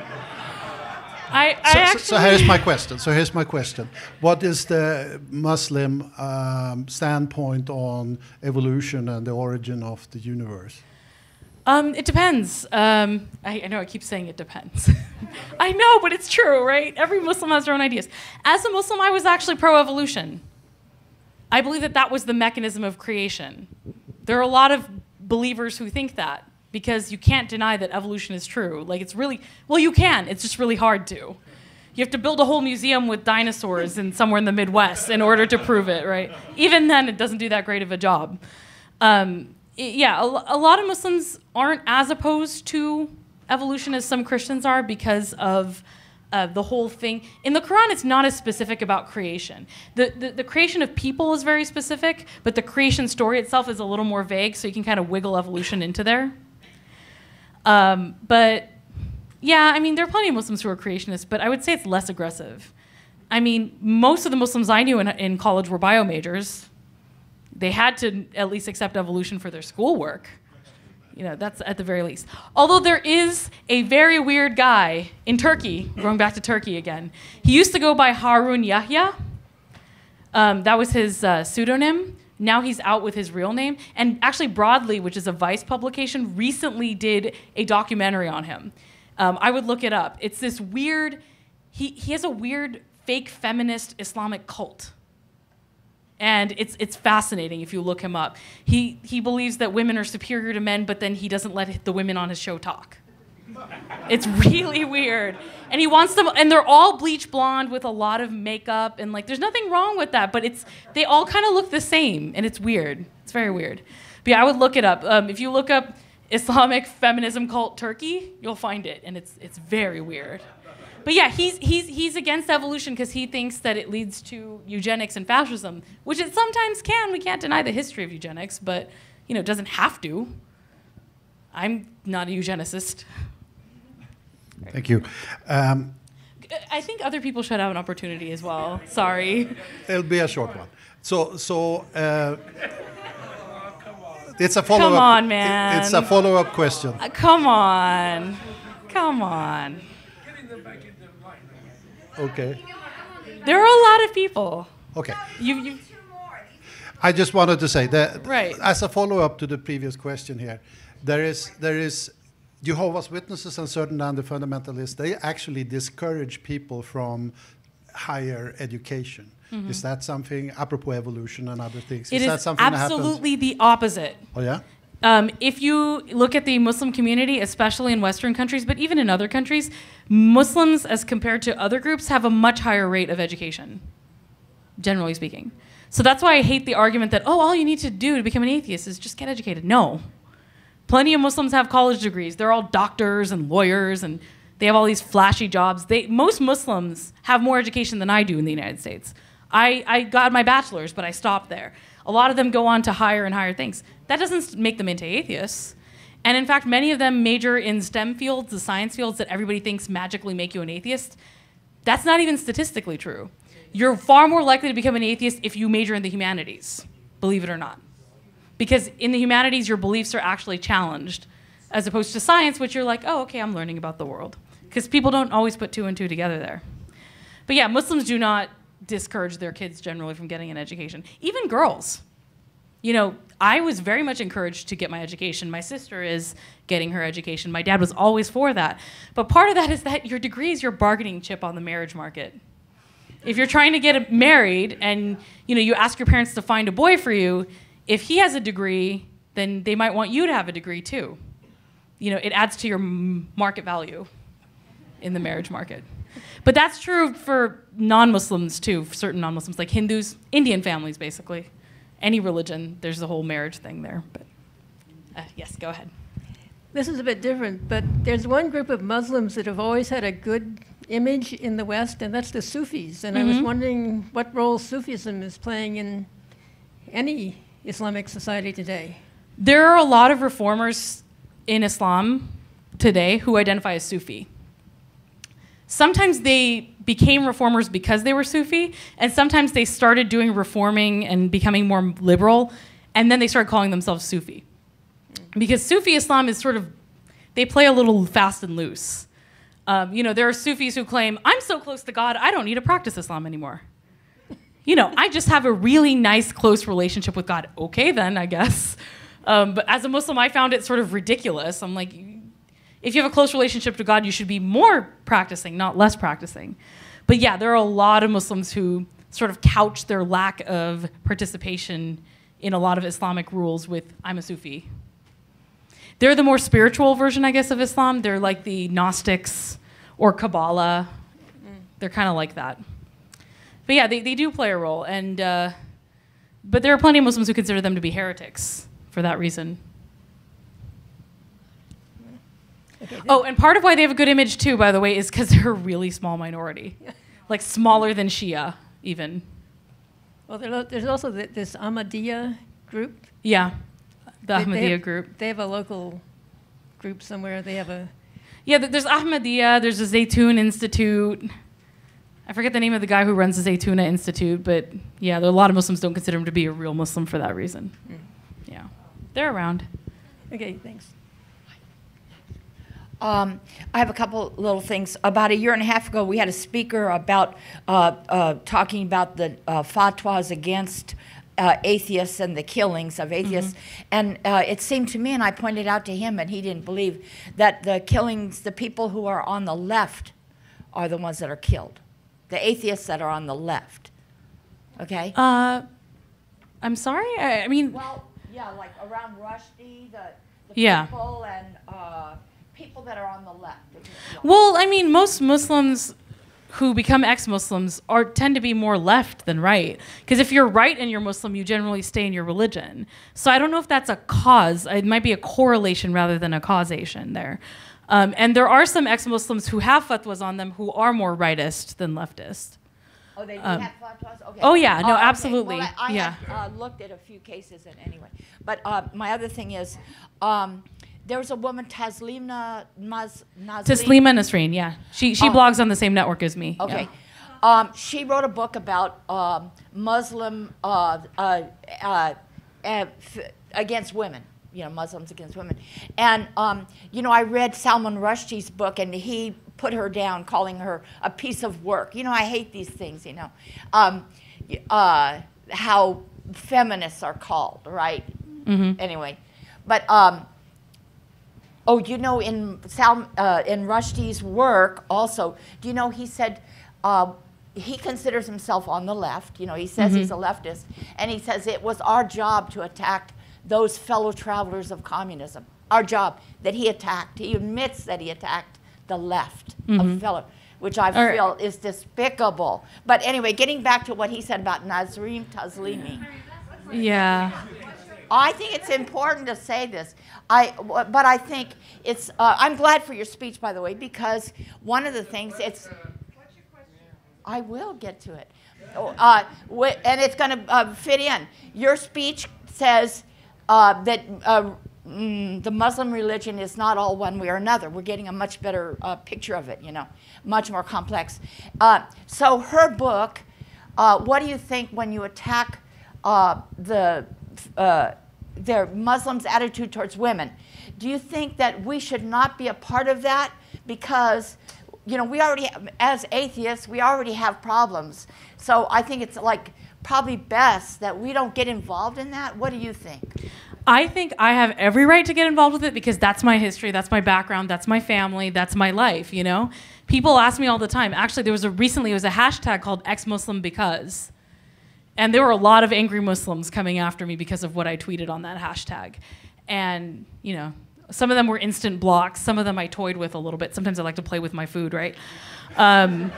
I, I so, actually... so, so here's my question. So here's my question. What is the Muslim um, standpoint on evolution and the origin of the universe? Um, it depends. Um, I, I know I keep saying it depends. I know, but it's true, right? Every Muslim has their own ideas. As a Muslim, I was actually pro-evolution. I believe that that was the mechanism of creation. There are a lot of believers who think that, because you can't deny that evolution is true. Like, it's really, well, you can, it's just really hard to. You have to build a whole museum with dinosaurs in somewhere in the Midwest in order to prove it, right? Even then, it doesn't do that great of a job. Um, it, yeah, a, a lot of Muslims aren't as opposed to evolution as some Christians are because of uh, the whole thing. In the Quran, it's not as specific about creation. The, the, the creation of people is very specific, but the creation story itself is a little more vague, so you can kind of wiggle evolution into there. Um, but yeah, I mean, there are plenty of Muslims who are creationists, but I would say it's less aggressive. I mean, most of the Muslims I knew in, in college were bio majors. They had to at least accept evolution for their schoolwork. You know, that's at the very least. Although there is a very weird guy in Turkey, going back to Turkey again. He used to go by Harun Yahya. Um, that was his uh, pseudonym. Now he's out with his real name. And actually Broadly, which is a Vice publication, recently did a documentary on him. Um, I would look it up. It's this weird, he, he has a weird fake feminist Islamic cult And it's it's fascinating if you look him up. He he believes that women are superior to men, but then he doesn't let the women on his show talk. It's really weird. And he wants them, and they're all bleach blonde with a lot of makeup, and like, there's nothing wrong with that, but it's, they all kind of look the same, and it's weird. It's very weird. But yeah, I would look it up. Um, if you look up Islamic feminism cult Turkey, you'll find it, and it's it's very weird. But yeah, he's he's he's against evolution because he thinks that it leads to eugenics and fascism, which it sometimes can. We can't deny the history of eugenics, but you know, it doesn't have to. I'm not a eugenicist. Thank you. Um, I think other people should have an opportunity as well. Sorry. It'll be a short one. So, so uh, it's a follow-up. Come on, man. It's a follow-up question. Uh, come on. Come on. Okay. There are a lot of people. Okay. You, you. I just wanted to say that, right. As a follow-up to the previous question here, there is there is Jehovah's Witnesses and certain other fundamentalists. They actually discourage people from higher education. Mm-hmm. Is that something, apropos evolution and other things? It is, is that something absolutely that the opposite. Oh yeah. Um, if you look at the Muslim community, especially in Western countries, but even in other countries, Muslims, as compared to other groups, have a much higher rate of education, generally speaking. So that's why I hate the argument that, oh, all you need to do to become an atheist is just get educated. No. Plenty of Muslims have college degrees. They're all doctors and lawyers, and they have all these flashy jobs. They, most Muslims have more education than I do in the United States. I, I got my bachelor's, but I stopped there. A lot of them go on to higher and higher things. That doesn't make them into atheists. And in fact, many of them major in STEM fields, the science fields that everybody thinks magically make you an atheist. That's not even statistically true. You're far more likely to become an atheist if you major in the humanities, believe it or not. Because in the humanities, your beliefs are actually challenged, as opposed to science, which you're like, oh, okay, I'm learning about the world. Because people don't always put two and two together there. But yeah, Muslims do not discourage their kids generally from getting an education. Even girls. You know, I was very much encouraged to get my education. My sister is getting her education. My dad was always for that. But part of that is that your degree is your bargaining chip on the marriage market. If you're trying to get married and, you know, you ask your parents to find a boy for you, if he has a degree, then they might want you to have a degree too. You know, it adds to your market value in the marriage market. But that's true for non-Muslims too, for certain non-Muslims, like Hindus, Indian families basically. Any religion, there's the whole marriage thing there. But uh, yes, go ahead. This is a bit different, but there's one group of Muslims that have always had a good image in the West, and that's the Sufis. And mm-hmm. I was wondering what role Sufism is playing in any Islamic society today. There are a lot of reformers in Islam today who identify as Sufi. Sometimes they became reformers because they were Sufi, and sometimes they started doing reforming and becoming more liberal, and then they started calling themselves Sufi. Because Sufi Islam is sort of, they play a little fast and loose. Um, you know, there are Sufis who claim, I'm so close to God, I don't need to practice Islam anymore. You know, I just have a really nice, close relationship with God. Okay, then, I guess. Um, but as a Muslim, I found it sort of ridiculous. I'm like, if you have a close relationship to God, you should be more practicing, not less practicing. But yeah, there are a lot of Muslims who sort of couch their lack of participation in a lot of Islamic rules with, I'm a Sufi. They're the more spiritual version, I guess, of Islam. They're like the Gnostics or Kabbalah. They're kind of like that. But yeah, they, they do play a role. And, uh, but there are plenty of Muslims who consider them to be heretics for that reason. Oh, and part of why they have a good image too, by the way, is because they're a really small minority. Like smaller than Shia, even. Well, there's also this Ahmadiyya group. Yeah, the they, Ahmadiyya they have, group. They have a local group somewhere. They have a... Yeah, there's Ahmadiyya, there's the Zaytun Institute. I forget the name of the guy who runs the Zaytuna Institute, but yeah, there are a lot of Muslims don't consider him to be a real Muslim for that reason. Mm. Yeah, they're around. Okay, thanks. Um, I have a couple little things. About a year and a half ago, we had a speaker about uh, uh, talking about the uh, fatwas against uh, atheists and the killings of atheists. Mm-hmm. And uh, it seemed to me, and I pointed out to him, and he didn't believe, that the killings, the people who are on the left are the ones that are killed. The atheists that are on the left. Okay? Uh, I'm sorry. I, I mean. Well, yeah, like around Rushdie, the, the Yeah. people and uh, people that are on the left. Well, I mean, most Muslims who become ex-Muslims are tend to be more left than right. Because if you're right and you're Muslim, you generally stay in your religion. So I don't know if that's a cause. It might be a correlation rather than a causation there. Um, and there are some ex-Muslims who have fatwas on them who are more rightist than leftist. Oh, they do Um, have fatwas? Okay. Oh, yeah. No, Oh, okay. absolutely. Well, I, I yeah. had uh, looked at a few cases, and anyway. But uh, my other thing is, um, there was a woman, Taslima Maz, Nasreen. Taslima Nasreen, yeah. She, she Oh. blogs on the same network as me. Okay. Yeah. Um, she wrote a book about um, Muslim uh, uh, uh, uh, f against women. You know, Muslims against women. And, um, you know, I read Salman Rushdie's book, and he put her down, calling her a piece of work. You know, I hate these things, you know. Um, uh, how feminists are called, right? Mm-hmm. Anyway. But, um, oh, you know, in, Sal, uh, in Rushdie's work also, do you know he said, uh, he considers himself on the left. You know, he says Mm-hmm. he's a leftist. And he says it was our job to attack those fellow travelers of communism. Our job that he attacked. He admits that he attacked the left Mm-hmm. of fellow, which I All right. feel is despicable. But anyway, getting back to what he said about Nasreen Taslimi. Yeah. I think it's important to say this. I, but I think it's, uh, I'm glad for your speech, by the way, because one of the things, it's, I will get to it. Oh, Uh, wh- and it's going to uh, fit in. Your speech says uh, that uh, mm, the Muslim religion is not all one way or another. We're getting a much better uh, picture of it, you know, much more complex. Uh, so her book, uh, what do you think when you attack uh, the uh, their Muslims' attitude towards women? Do you think that we should not be a part of that? Because, you know, we already, have, as atheists, we already have problems. So I think it's like probably best that we don't get involved in that. What do you think? I think I have every right to get involved with it because that's my history, that's my background, that's my family, that's my life, you know? People ask me all the time. Actually, there was a recently, it was a hashtag called ex-Muslim because. And there were a lot of angry Muslims coming after me because of what I tweeted on that hashtag. And, you know, some of them were instant blocks. Some of them I toyed with a little bit. Sometimes I like to play with my food, right? Um,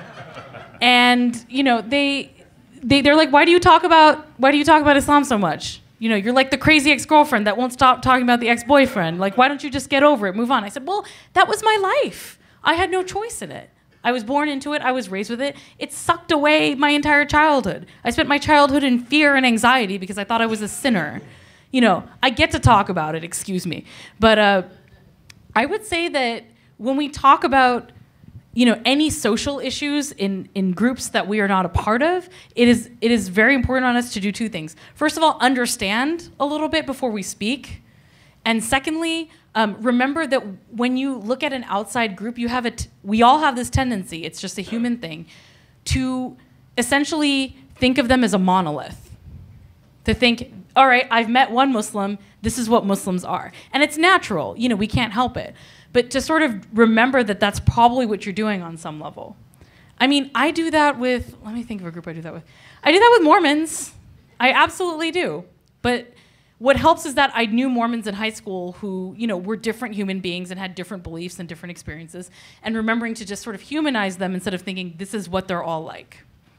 and, you know, they, they, they're like, why do you talk about, why do you talk about Islam so much? You know, you're like the crazy ex-girlfriend that won't stop talking about the ex-boyfriend. Like, why don't you just get over it, move on? I said, well, that was my life. I had no choice in it. I was born into it. I was raised with it. It sucked away my entire childhood. I spent my childhood in fear and anxiety because I thought I was a sinner. You know, I get to talk about it, excuse me. But uh, I would say that when we talk about, you know, any social issues in, in groups that we are not a part of, it is, it is very important on us to do two things. First of all, understand a little bit before we speak. And secondly, um, remember that when you look at an outside group, you have a t we all have this tendency, it's just a human thing, to essentially think of them as a monolith. To think, all right, I've met one Muslim, this is what Muslims are. And it's natural, you know, we can't help it. But to sort of remember that that's probably what you're doing on some level. I mean, I do that with, let me think of a group I do that with. I do that with Mormons. I absolutely do. But what helps is that I knew Mormons in high school who, you know, were different human beings and had different beliefs and different experiences, and remembering to just sort of humanize them instead of thinking this is what they're all like.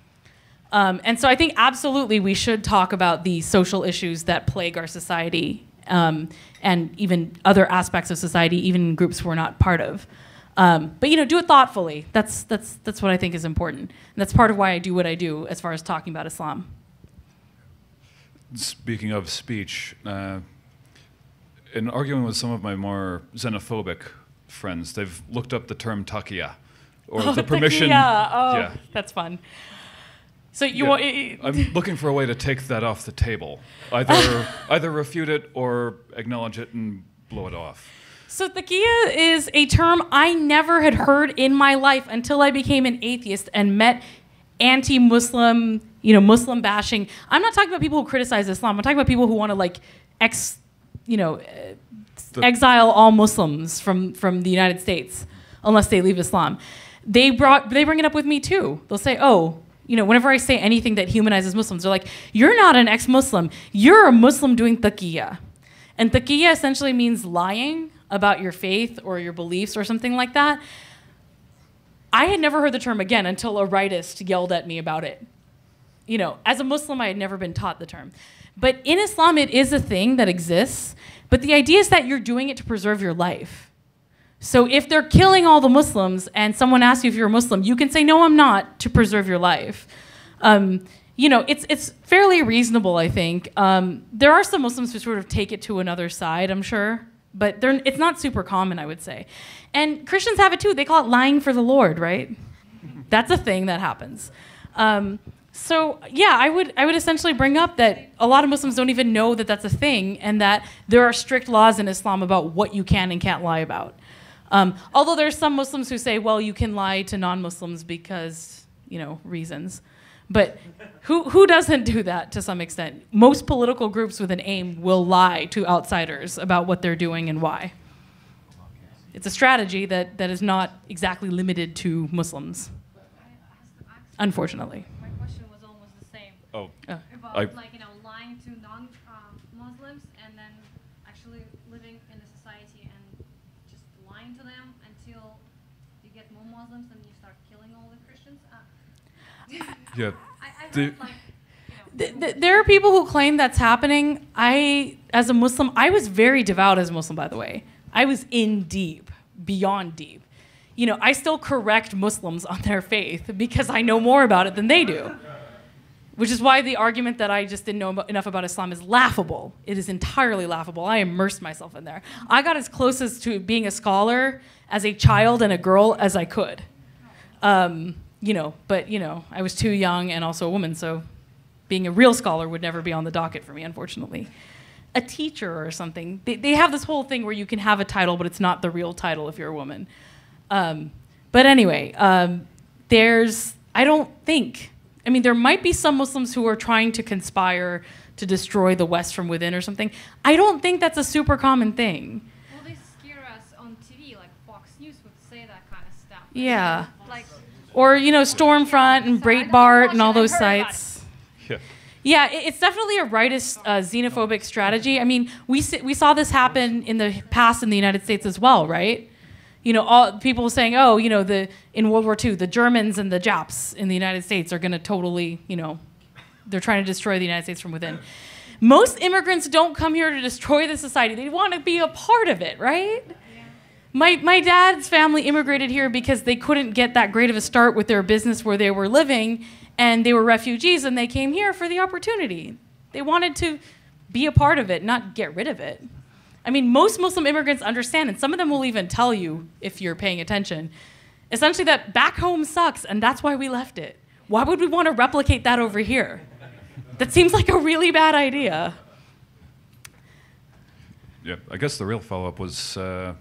Um, and so I think absolutely we should talk about the social issues that plague our society um, and even other aspects of society, even in groups we're not part of. Um, but, you know, do it thoughtfully. That's, that's, that's what I think is important. And that's part of why I do what I do as far as talking about Islam. Speaking of speech, uh, in arguing with some of my more xenophobic friends, they've looked up the term taqiyya, or oh, the permission. Taqiyya. Oh, yeah. That's fun. So you Yeah, want? It, I'm looking for a way to take that off the table. Either either refute it or acknowledge it and blow it off. So taqiyya is a term I never had heard in my life until I became an atheist and met anti-Muslim, you know, Muslim bashing. I'm not talking about people who criticize Islam. I'm talking about people who want to like ex, you know, uh, exile all Muslims from from the United States unless they leave Islam. They brought they bring it up with me too. They'll say, "Oh, You know, whenever I say anything that humanizes Muslims, they're like, you're not an ex-Muslim. You're a Muslim doing taqiyya. And taqiyya essentially means lying about your faith or your beliefs or something like that. I had never heard the term again until a rightist yelled at me about it. You know, as a Muslim, I had never been taught the term. But in Islam, it is a thing that exists. But the idea is that you're doing it to preserve your life. So if they're killing all the Muslims and someone asks you if you're a Muslim, you can say, no, I'm not, to preserve your life. Um, you know, it's, it's fairly reasonable, I think. Um, there are some Muslims who sort of take it to another side, I'm sure. But they're, it's not super common, I would say. And Christians have it too. They call it lying for the Lord, right? That's a thing that happens. Um, so yeah, I would, I would essentially bring up that a lot of Muslims don't even know that that's a thing, and that there are strict laws in Islam about what you can and can't lie about. Um, although there's some Muslims who say, well, you can lie to non-Muslims because, you know, reasons. But who, who doesn't do that to some extent? Most political groups with an aim will lie to outsiders about what they're doing and why. It's a strategy that, that is not exactly limited to Muslims, unfortunately. My question was almost the same. Oh. About, I, like, you know, lying to non-Muslims um, and then actually living in a society and just lying to them until you get more Muslims and you start killing all the Christians. Uh, yeah. I, I the, heard, like, you know, th th there are people who claim that's happening. I, as a Muslim, I was very devout as a Muslim, by the way. I was in deep, beyond deep. You know, I still correct Muslims on their faith because I know more about it than they do. Which is why the argument that I just didn't know about, enough about Islam is laughable. It is entirely laughable. I immersed myself in there. I got as close as to being a scholar as a child and a girl as I could. Um, you know, but, you know, I was too young and also a woman, so being a real scholar would never be on the docket for me, unfortunately. A teacher or something. They, they have this whole thing where you can have a title, but it's not the real title if you're a woman. Um, but anyway, um, there's, I don't think, I mean, there might be some Muslims who are trying to conspire to destroy the West from within or something. I don't think that's a super common thing. well, they scare us on T V, like Fox News would say that kind of stuff. Yeah. Like, Or, you know, Stormfront and Breitbart and all those I've heard about sites. yeah. Yeah, it- it's definitely a rightist uh, xenophobic strategy. I mean, we s- we saw this happen in the past in the United States as well, right? You know, all people saying, oh, you know, the in World War Two, the Germans and the Japs in the United States are going to totally, you know, they're trying to destroy the United States from within. Most immigrants don't come here to destroy the society. They want to be a part of it, right? My, my dad's family immigrated here because they couldn't get that great of a start with their business where they were living, and they were refugees, and they came here for the opportunity. They wanted to be a part of it, not get rid of it. I mean, most Muslim immigrants understand, and some of them will even tell you, if you're paying attention, essentially that back home sucks, and that's why we left it. Why would we want to replicate that over here? That seems like a really bad idea. Yeah, I guess the real follow-up was, uh,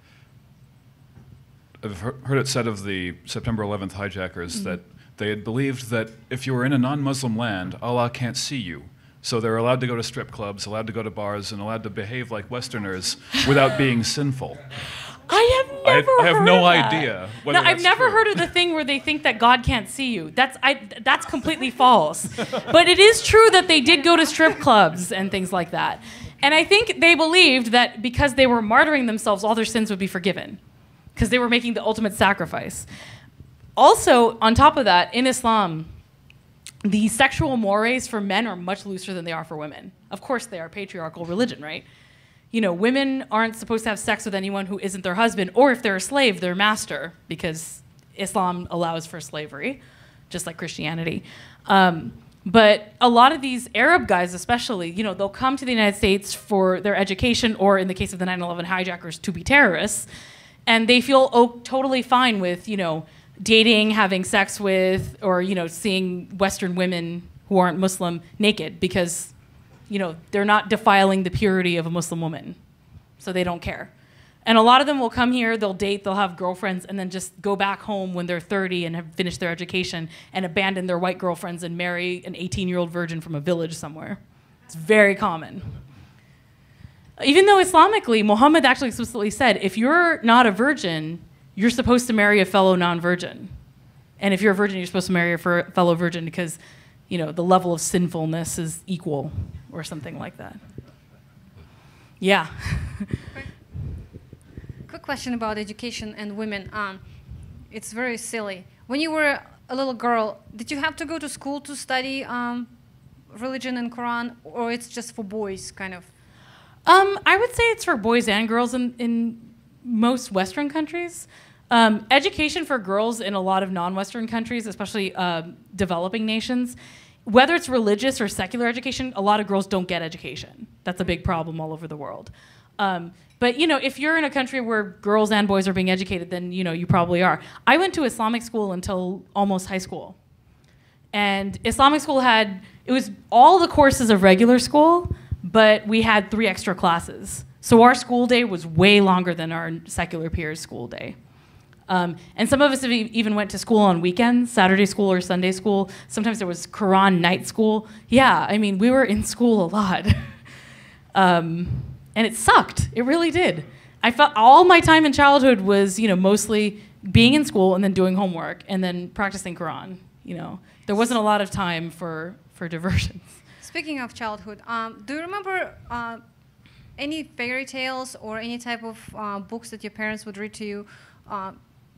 I've he- heard it said of the September eleventh hijackers mm-hmm. that they had believed that if you were in a non-Muslim land, Allah can't see you. So they're allowed to go to strip clubs, allowed to go to bars, and allowed to behave like Westerners without being sinful. I have never I, I have heard no of that. idea whether No, I've that's never true. heard of the thing where they think that God can't see you. That's I. That's completely false. But it is true that they did go to strip clubs and things like that. And I think they believed that because they were martyring themselves, all their sins would be forgiven, because they were making the ultimate sacrifice. Also, on top of that, in Islam, the sexual mores for men are much looser than they are for women. Of course, they are patriarchal religion, right? You know, women aren't supposed to have sex with anyone who isn't their husband, or if they're a slave, their master, because Islam allows for slavery, just like Christianity. Um, but a lot of these Arab guys especially, you know, they'll come to the United States for their education, or in the case of the nine eleven hijackers, to be terrorists, and they feel oh, totally fine with, you know, dating, having sex with, or, you know, seeing Western women who aren't Muslim naked, because, you know, they're not defiling the purity of a Muslim woman, so they don't care. And a lot of them will come here, they'll date, they'll have girlfriends, and then just go back home when they're thirty and have finished their education and abandon their white girlfriends and marry an eighteen-year-old virgin from a village somewhere. It's very common. Even though Islamically, Muhammad actually explicitly said, if you're not a virgin, you're supposed to marry a fellow non-virgin. And if you're a virgin, you're supposed to marry a fer- fellow virgin because, you know, the level of sinfulness is equal or something like that. Yeah. Quick question about education and women. Um, it's very silly. When you were a little girl, did you have to go to school to study um, religion and Quran, or it's just for boys, kind of? Um, I would say it's for boys and girls in, in most Western countries. Um, education for girls in a lot of non-Western countries, especially uh, developing nations, whether it's religious or secular education, a lot of girls don't get education. That's a big problem all over the world. Um, but you know, if you're in a country where girls and boys are being educated, then you know you probably are. I went to Islamic school until almost high school, and Islamic school had it was all the courses of regular school, but we had three extra classes. So our school day was way longer than our secular peers' school day. Um, and some of us have e- even went to school on weekends, Saturday school or Sunday school. Sometimes there was Quran night school. Yeah, I mean, we were in school a lot. um, and it sucked. It really did. I felt all my time in childhood was, you know, mostly being in school and then doing homework and then practicing Quran. You know, there wasn't a lot of time for, for diversions. Speaking of childhood, um, do you remember uh, any fairy tales or any type of uh, books that your parents would read to you? Uh,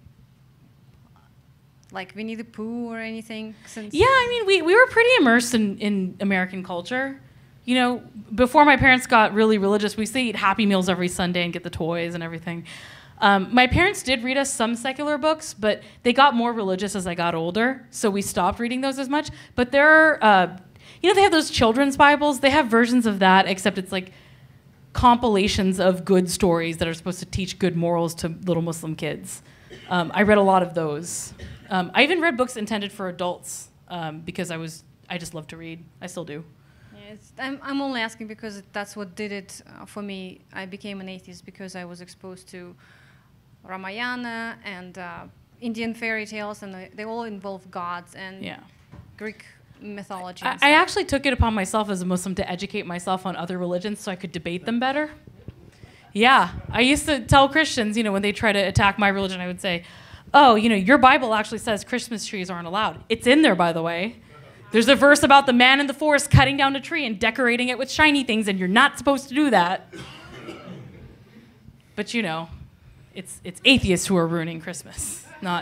like Winnie the Pooh or anything? Since yeah, I mean, we, we were pretty immersed in, in American culture. You know, before my parents got really religious, we used to eat Happy Meals every Sunday and get the toys and everything. Um, my parents did read us some secular books, but they got more religious as I got older, so we stopped reading those as much. But there are, uh, you know, they have those children's Bibles. They have versions of that, except it's like compilations of good stories that are supposed to teach good morals to little Muslim kids. Um, I read a lot of those. Um, I even read books intended for adults um, because I was I just love to read. I still do. Yeah, it's, I'm, I'm only asking because that's what did it uh, for me. I became an atheist because I was exposed to Ramayana and uh, Indian fairy tales, and they, they all involve gods and yeah. Greek mythology. I, I actually took it upon myself as a Muslim to educate myself on other religions so I could debate them better. Yeah, I used to tell Christians, you know, when they try to attack my religion, I would say, oh, you know, your Bible actually says Christmas trees aren't allowed. It's in there, by the way. There's a verse about the man in the forest cutting down a tree and decorating it with shiny things, and you're not supposed to do that. But, you know, it's it's atheists who are ruining Christmas, not...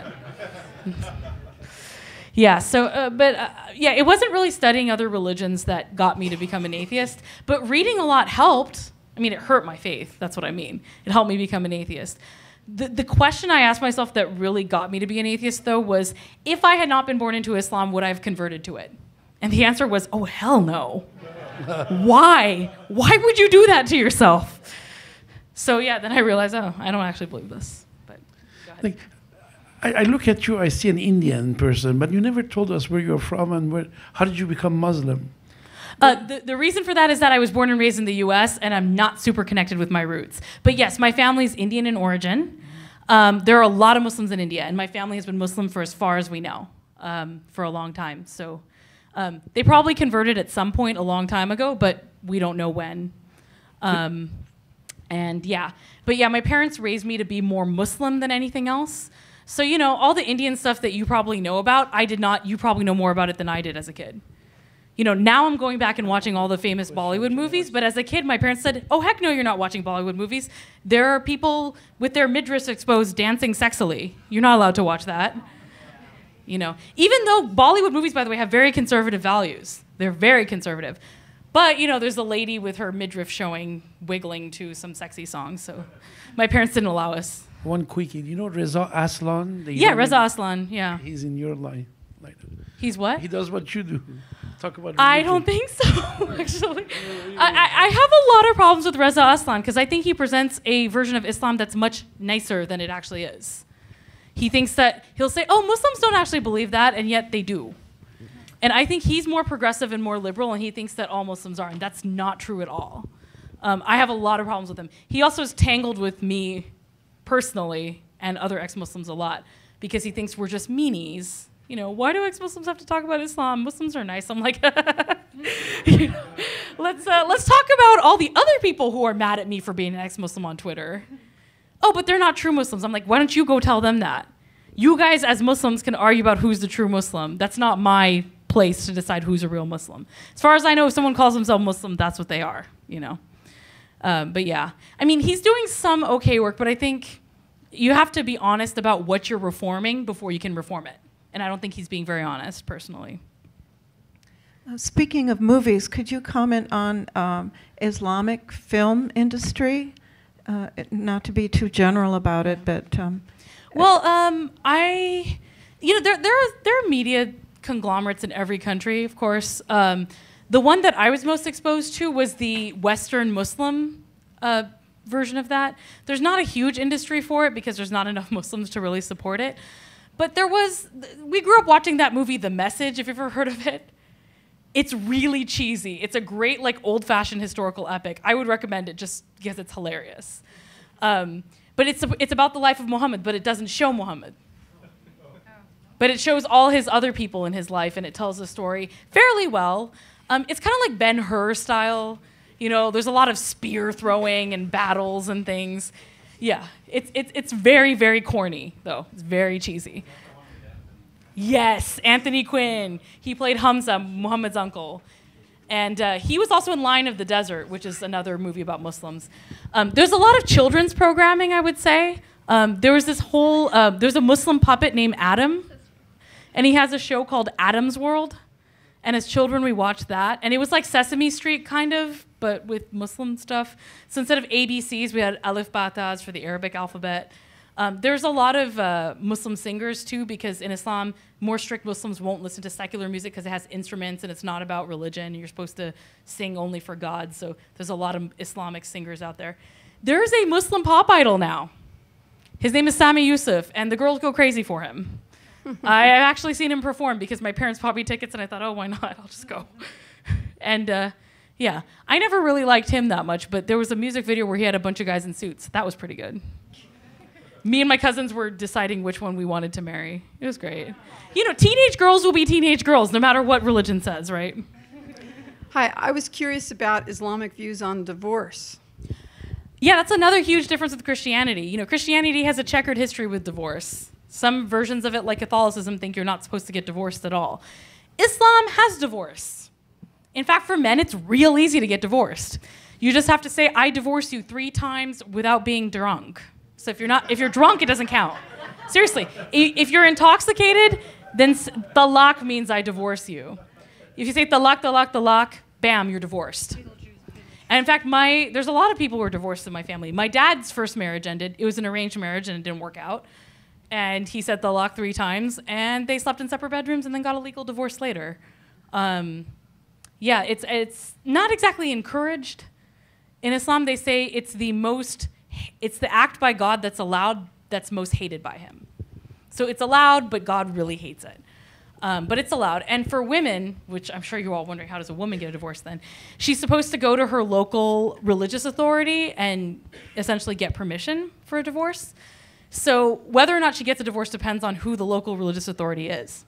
Yeah, so, uh, but, uh, yeah, it wasn't really studying other religions that got me to become an atheist, but reading a lot helped. I mean, it hurt my faith. That's what I mean. It helped me become an atheist. The, the question I asked myself that really got me to be an atheist, though, was if I had not been born into Islam, would I have converted to it? And the answer was, oh, hell no. Why? Why would you do that to yourself? So, yeah, then I realized, oh, I don't actually believe this. But go ahead. Like, I, I look at you, I see an Indian person, but you never told us where you're from and where, how did you become Muslim? Uh, the, the reason for that is that I was born and raised in the U S and I'm not super connected with my roots. But yes, my family's Indian in origin. Um, there are a lot of Muslims in India, and my family has been Muslim for as far as we know, um, for a long time. So um, they probably converted at some point a long time ago, but we don't know when. Um, and yeah, but yeah, my parents raised me to be more Muslim than anything else. So, you know, all the Indian stuff that you probably know about, I did not, you probably know more about it than I did as a kid. You know, now I'm going back and watching all the famous Bollywood movies, but as a kid, my parents said, oh, heck no, you're not watching Bollywood movies. There are people with their midriffs exposed dancing sexily. You're not allowed to watch that. You know, even though Bollywood movies, by the way, have very conservative values. They're very conservative. But, you know, there's a lady with her midriff showing, wiggling to some sexy songs, so my parents didn't allow us. One quickie. Do you know Reza Aslan? The Yeah, young- Reza Aslan, yeah. He's in your line. Like, He's what? he does what you do. Talk about I religion. don't think so, actually. I, I, I have a lot of problems with Reza Aslan because I think he presents a version of Islam that's much nicer than it actually is. He thinks that, he'll say, oh, Muslims don't actually believe that, and yet they do. And I think he's more progressive and more liberal, and he thinks that all Muslims are, and that's not true at all. Um, I have a lot of problems with him. He also is tangled with me personally and other ex-Muslims a lot because he thinks we're just meanies. You know, why do ex-Muslims have to talk about Islam? Muslims are nice. I'm like, you know, let's uh, let's talk about all the other people who are mad at me for being an ex-Muslim on Twitter. Oh, but they're not true Muslims. I'm like, why don't you go tell them that? You guys as Muslims can argue about who's the true Muslim. That's not my place to decide who's a real Muslim. As far as I know, if someone calls themselves Muslim, that's what they are, you know. Um, but yeah, I mean, he's doing some okay work, but I think you have to be honest about what you're reforming before you can reform it. And I don't think he's being very honest, personally. Uh, speaking of movies, could you comment on um, Islamic film industry? Uh, not to be too general about it, but um, well, um, I, you know, there there are there are media conglomerates in every country, of course. Um, the one that I was most exposed to was the Western Muslim uh, version of that. There's not a huge industry for it because there's not enough Muslims to really support it. But there was, we grew up watching that movie, The Message, if you've ever heard of it. It's really cheesy. It's a great, like, old-fashioned historical epic. I would recommend it just because it's hilarious. Um, but it's, it's about the life of Muhammad, but it doesn't show Muhammad. But it shows all his other people in his life, and it tells the story fairly well. Um, it's kind of like Ben-Hur style. You know, there's a lot of spear throwing and battles and things. Yeah, it's, it's, it's very, very corny, though. It's very cheesy. Yes, Anthony Quinn. He played Hamza, Muhammad's uncle. And uh, he was also in Lion of the Desert, which is another movie about Muslims. Um, there's a lot of children's programming, I would say. Um, there was this whole, uh, there's a Muslim puppet named Adam, and he has a show called Adam's World. And as children, we watched that. And it was like Sesame Street, kind of, but with Muslim stuff. So instead of A B Cs, we had Alif Batas for the Arabic alphabet. Um, there's a lot of uh, Muslim singers, too, because in Islam, more strict Muslims won't listen to secular music because it has instruments and it's not about religion. You're supposed to sing only for God. So there's a lot of Islamic singers out there. There's a Muslim pop idol now. His name is Sami Yusuf, and the girls go crazy for him. I have actually seen him perform because my parents bought me tickets, and I thought, oh, why not? I'll just go. And uh, yeah, I never really liked him that much, but there was a music video where he had a bunch of guys in suits. That was pretty good. Me and my cousins were deciding which one we wanted to marry. It was great. You know, teenage girls will be teenage girls no matter what religion says, right? Hi, I was curious about Islamic views on divorce. Yeah, that's another huge difference with Christianity. You know, Christianity has a checkered history with divorce. Some versions of it, like Catholicism, think you're not supposed to get divorced at all. Islam has divorce. In fact, for men, it's real easy to get divorced. You just have to say, I divorce you three times without being drunk. So if you're not, if you're drunk, it doesn't count. Seriously, if you're intoxicated, then talaq means I divorce you. If you say talaq, talaq, talaq, bam, you're divorced. And in fact, my there's a lot of people who are divorced in my family. My dad's first marriage ended. It was an arranged marriage and it didn't work out. And he said talaq three times, and they slept in separate bedrooms and then got a legal divorce later. Um, yeah, it's it's not exactly encouraged. In Islam, they say it's the most, it's the act by God that's allowed that's most hated by him. So it's allowed, but God really hates it. Um, but it's allowed. And for women, which I'm sure you're all wondering, how does a woman get a divorce then? She's supposed to go to her local religious authority and essentially get permission for a divorce. So whether or not she gets a divorce depends on who the local religious authority is.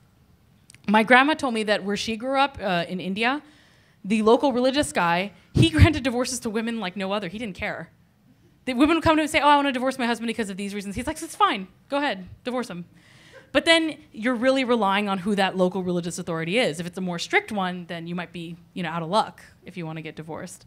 My grandma told me that where she grew up uh, in India, the local religious guy, he granted divorces to women like no other. He didn't care. The women would come to him and say, oh, I want to divorce my husband because of these reasons. He's like, it's fine. Go ahead. Divorce him. But then you're really relying on who that local religious authority is. If it's a more strict one, then you might be, you know, out of luck if you want to get divorced.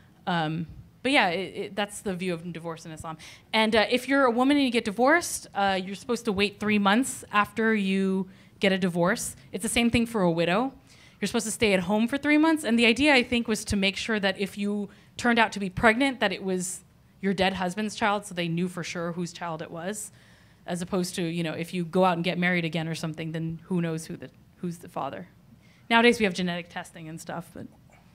Um, But yeah, it, it, that's the view of divorce in Islam. And uh, if you're a woman and you get divorced, uh, you're supposed to wait three months after you get a divorce. It's the same thing for a widow. You're supposed to stay at home for three months. And the idea, I think, was to make sure that if you turned out to be pregnant, that it was your dead husband's child, so they knew for sure whose child it was, as opposed to, you know, if you go out and get married again or something, then who knows who the, who's the father. Nowadays, we have genetic testing and stuff, but...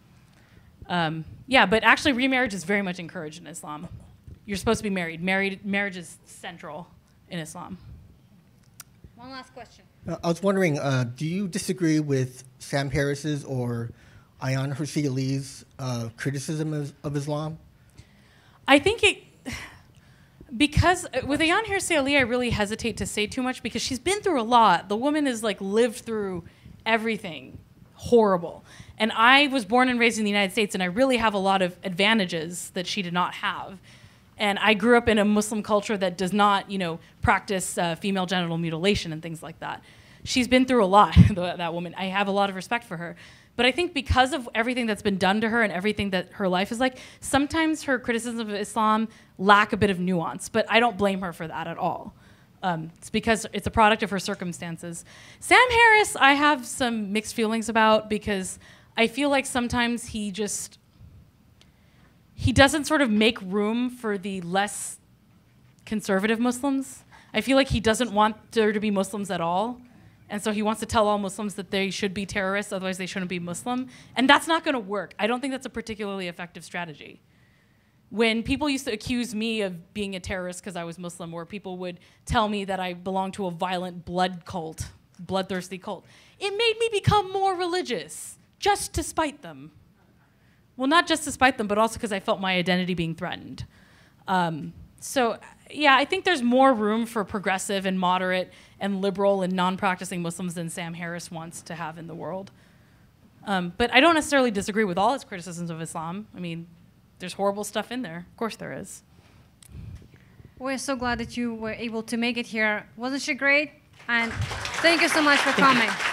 Um, yeah, but actually remarriage is very much encouraged in Islam. You're supposed to be married. Married marriage is central in Islam. One last question. Uh, I was wondering, uh, do you disagree with Sam Harris's or Ayaan Hirsi Ali's uh, criticism of, of Islam? I think it, because with Ayaan Hirsi Ali, I really hesitate to say too much because she's been through a lot. The woman has like lived through everything horrible. And I was born and raised in the United States, and I really have a lot of advantages that she did not have. And I grew up in a Muslim culture that does not, you know, practice uh, female genital mutilation and things like that. She's been through a lot, that woman. I have a lot of respect for her. But I think because of everything that's been done to her and everything that her life is like, sometimes her criticisms of Islam lack a bit of nuance. But I don't blame her for that at all. Um, it's because it's a product of her circumstances. Sam Harris, I have some mixed feelings about because I feel like sometimes he just, he doesn't sort of make room for the less conservative Muslims. I feel like he doesn't want there to be Muslims at all. And so he wants to tell all Muslims that they should be terrorists, otherwise they shouldn't be Muslim. And that's not going to work. I don't think that's a particularly effective strategy. When people used to accuse me of being a terrorist because I was Muslim, or people would tell me that I belonged to a violent blood cult, bloodthirsty cult, it made me become more religious, just to spite them. Well, not just to spite them, but also because I felt my identity being threatened. Um, so, yeah, I think there's more room for progressive and moderate and liberal and non-practicing Muslims than Sam Harris wants to have in the world. Um, but I don't necessarily disagree with all his criticisms of Islam. I mean, there's horrible stuff in there. Of course there is. We're so glad that you were able to make it here. Wasn't she great? And thank you so much for coming.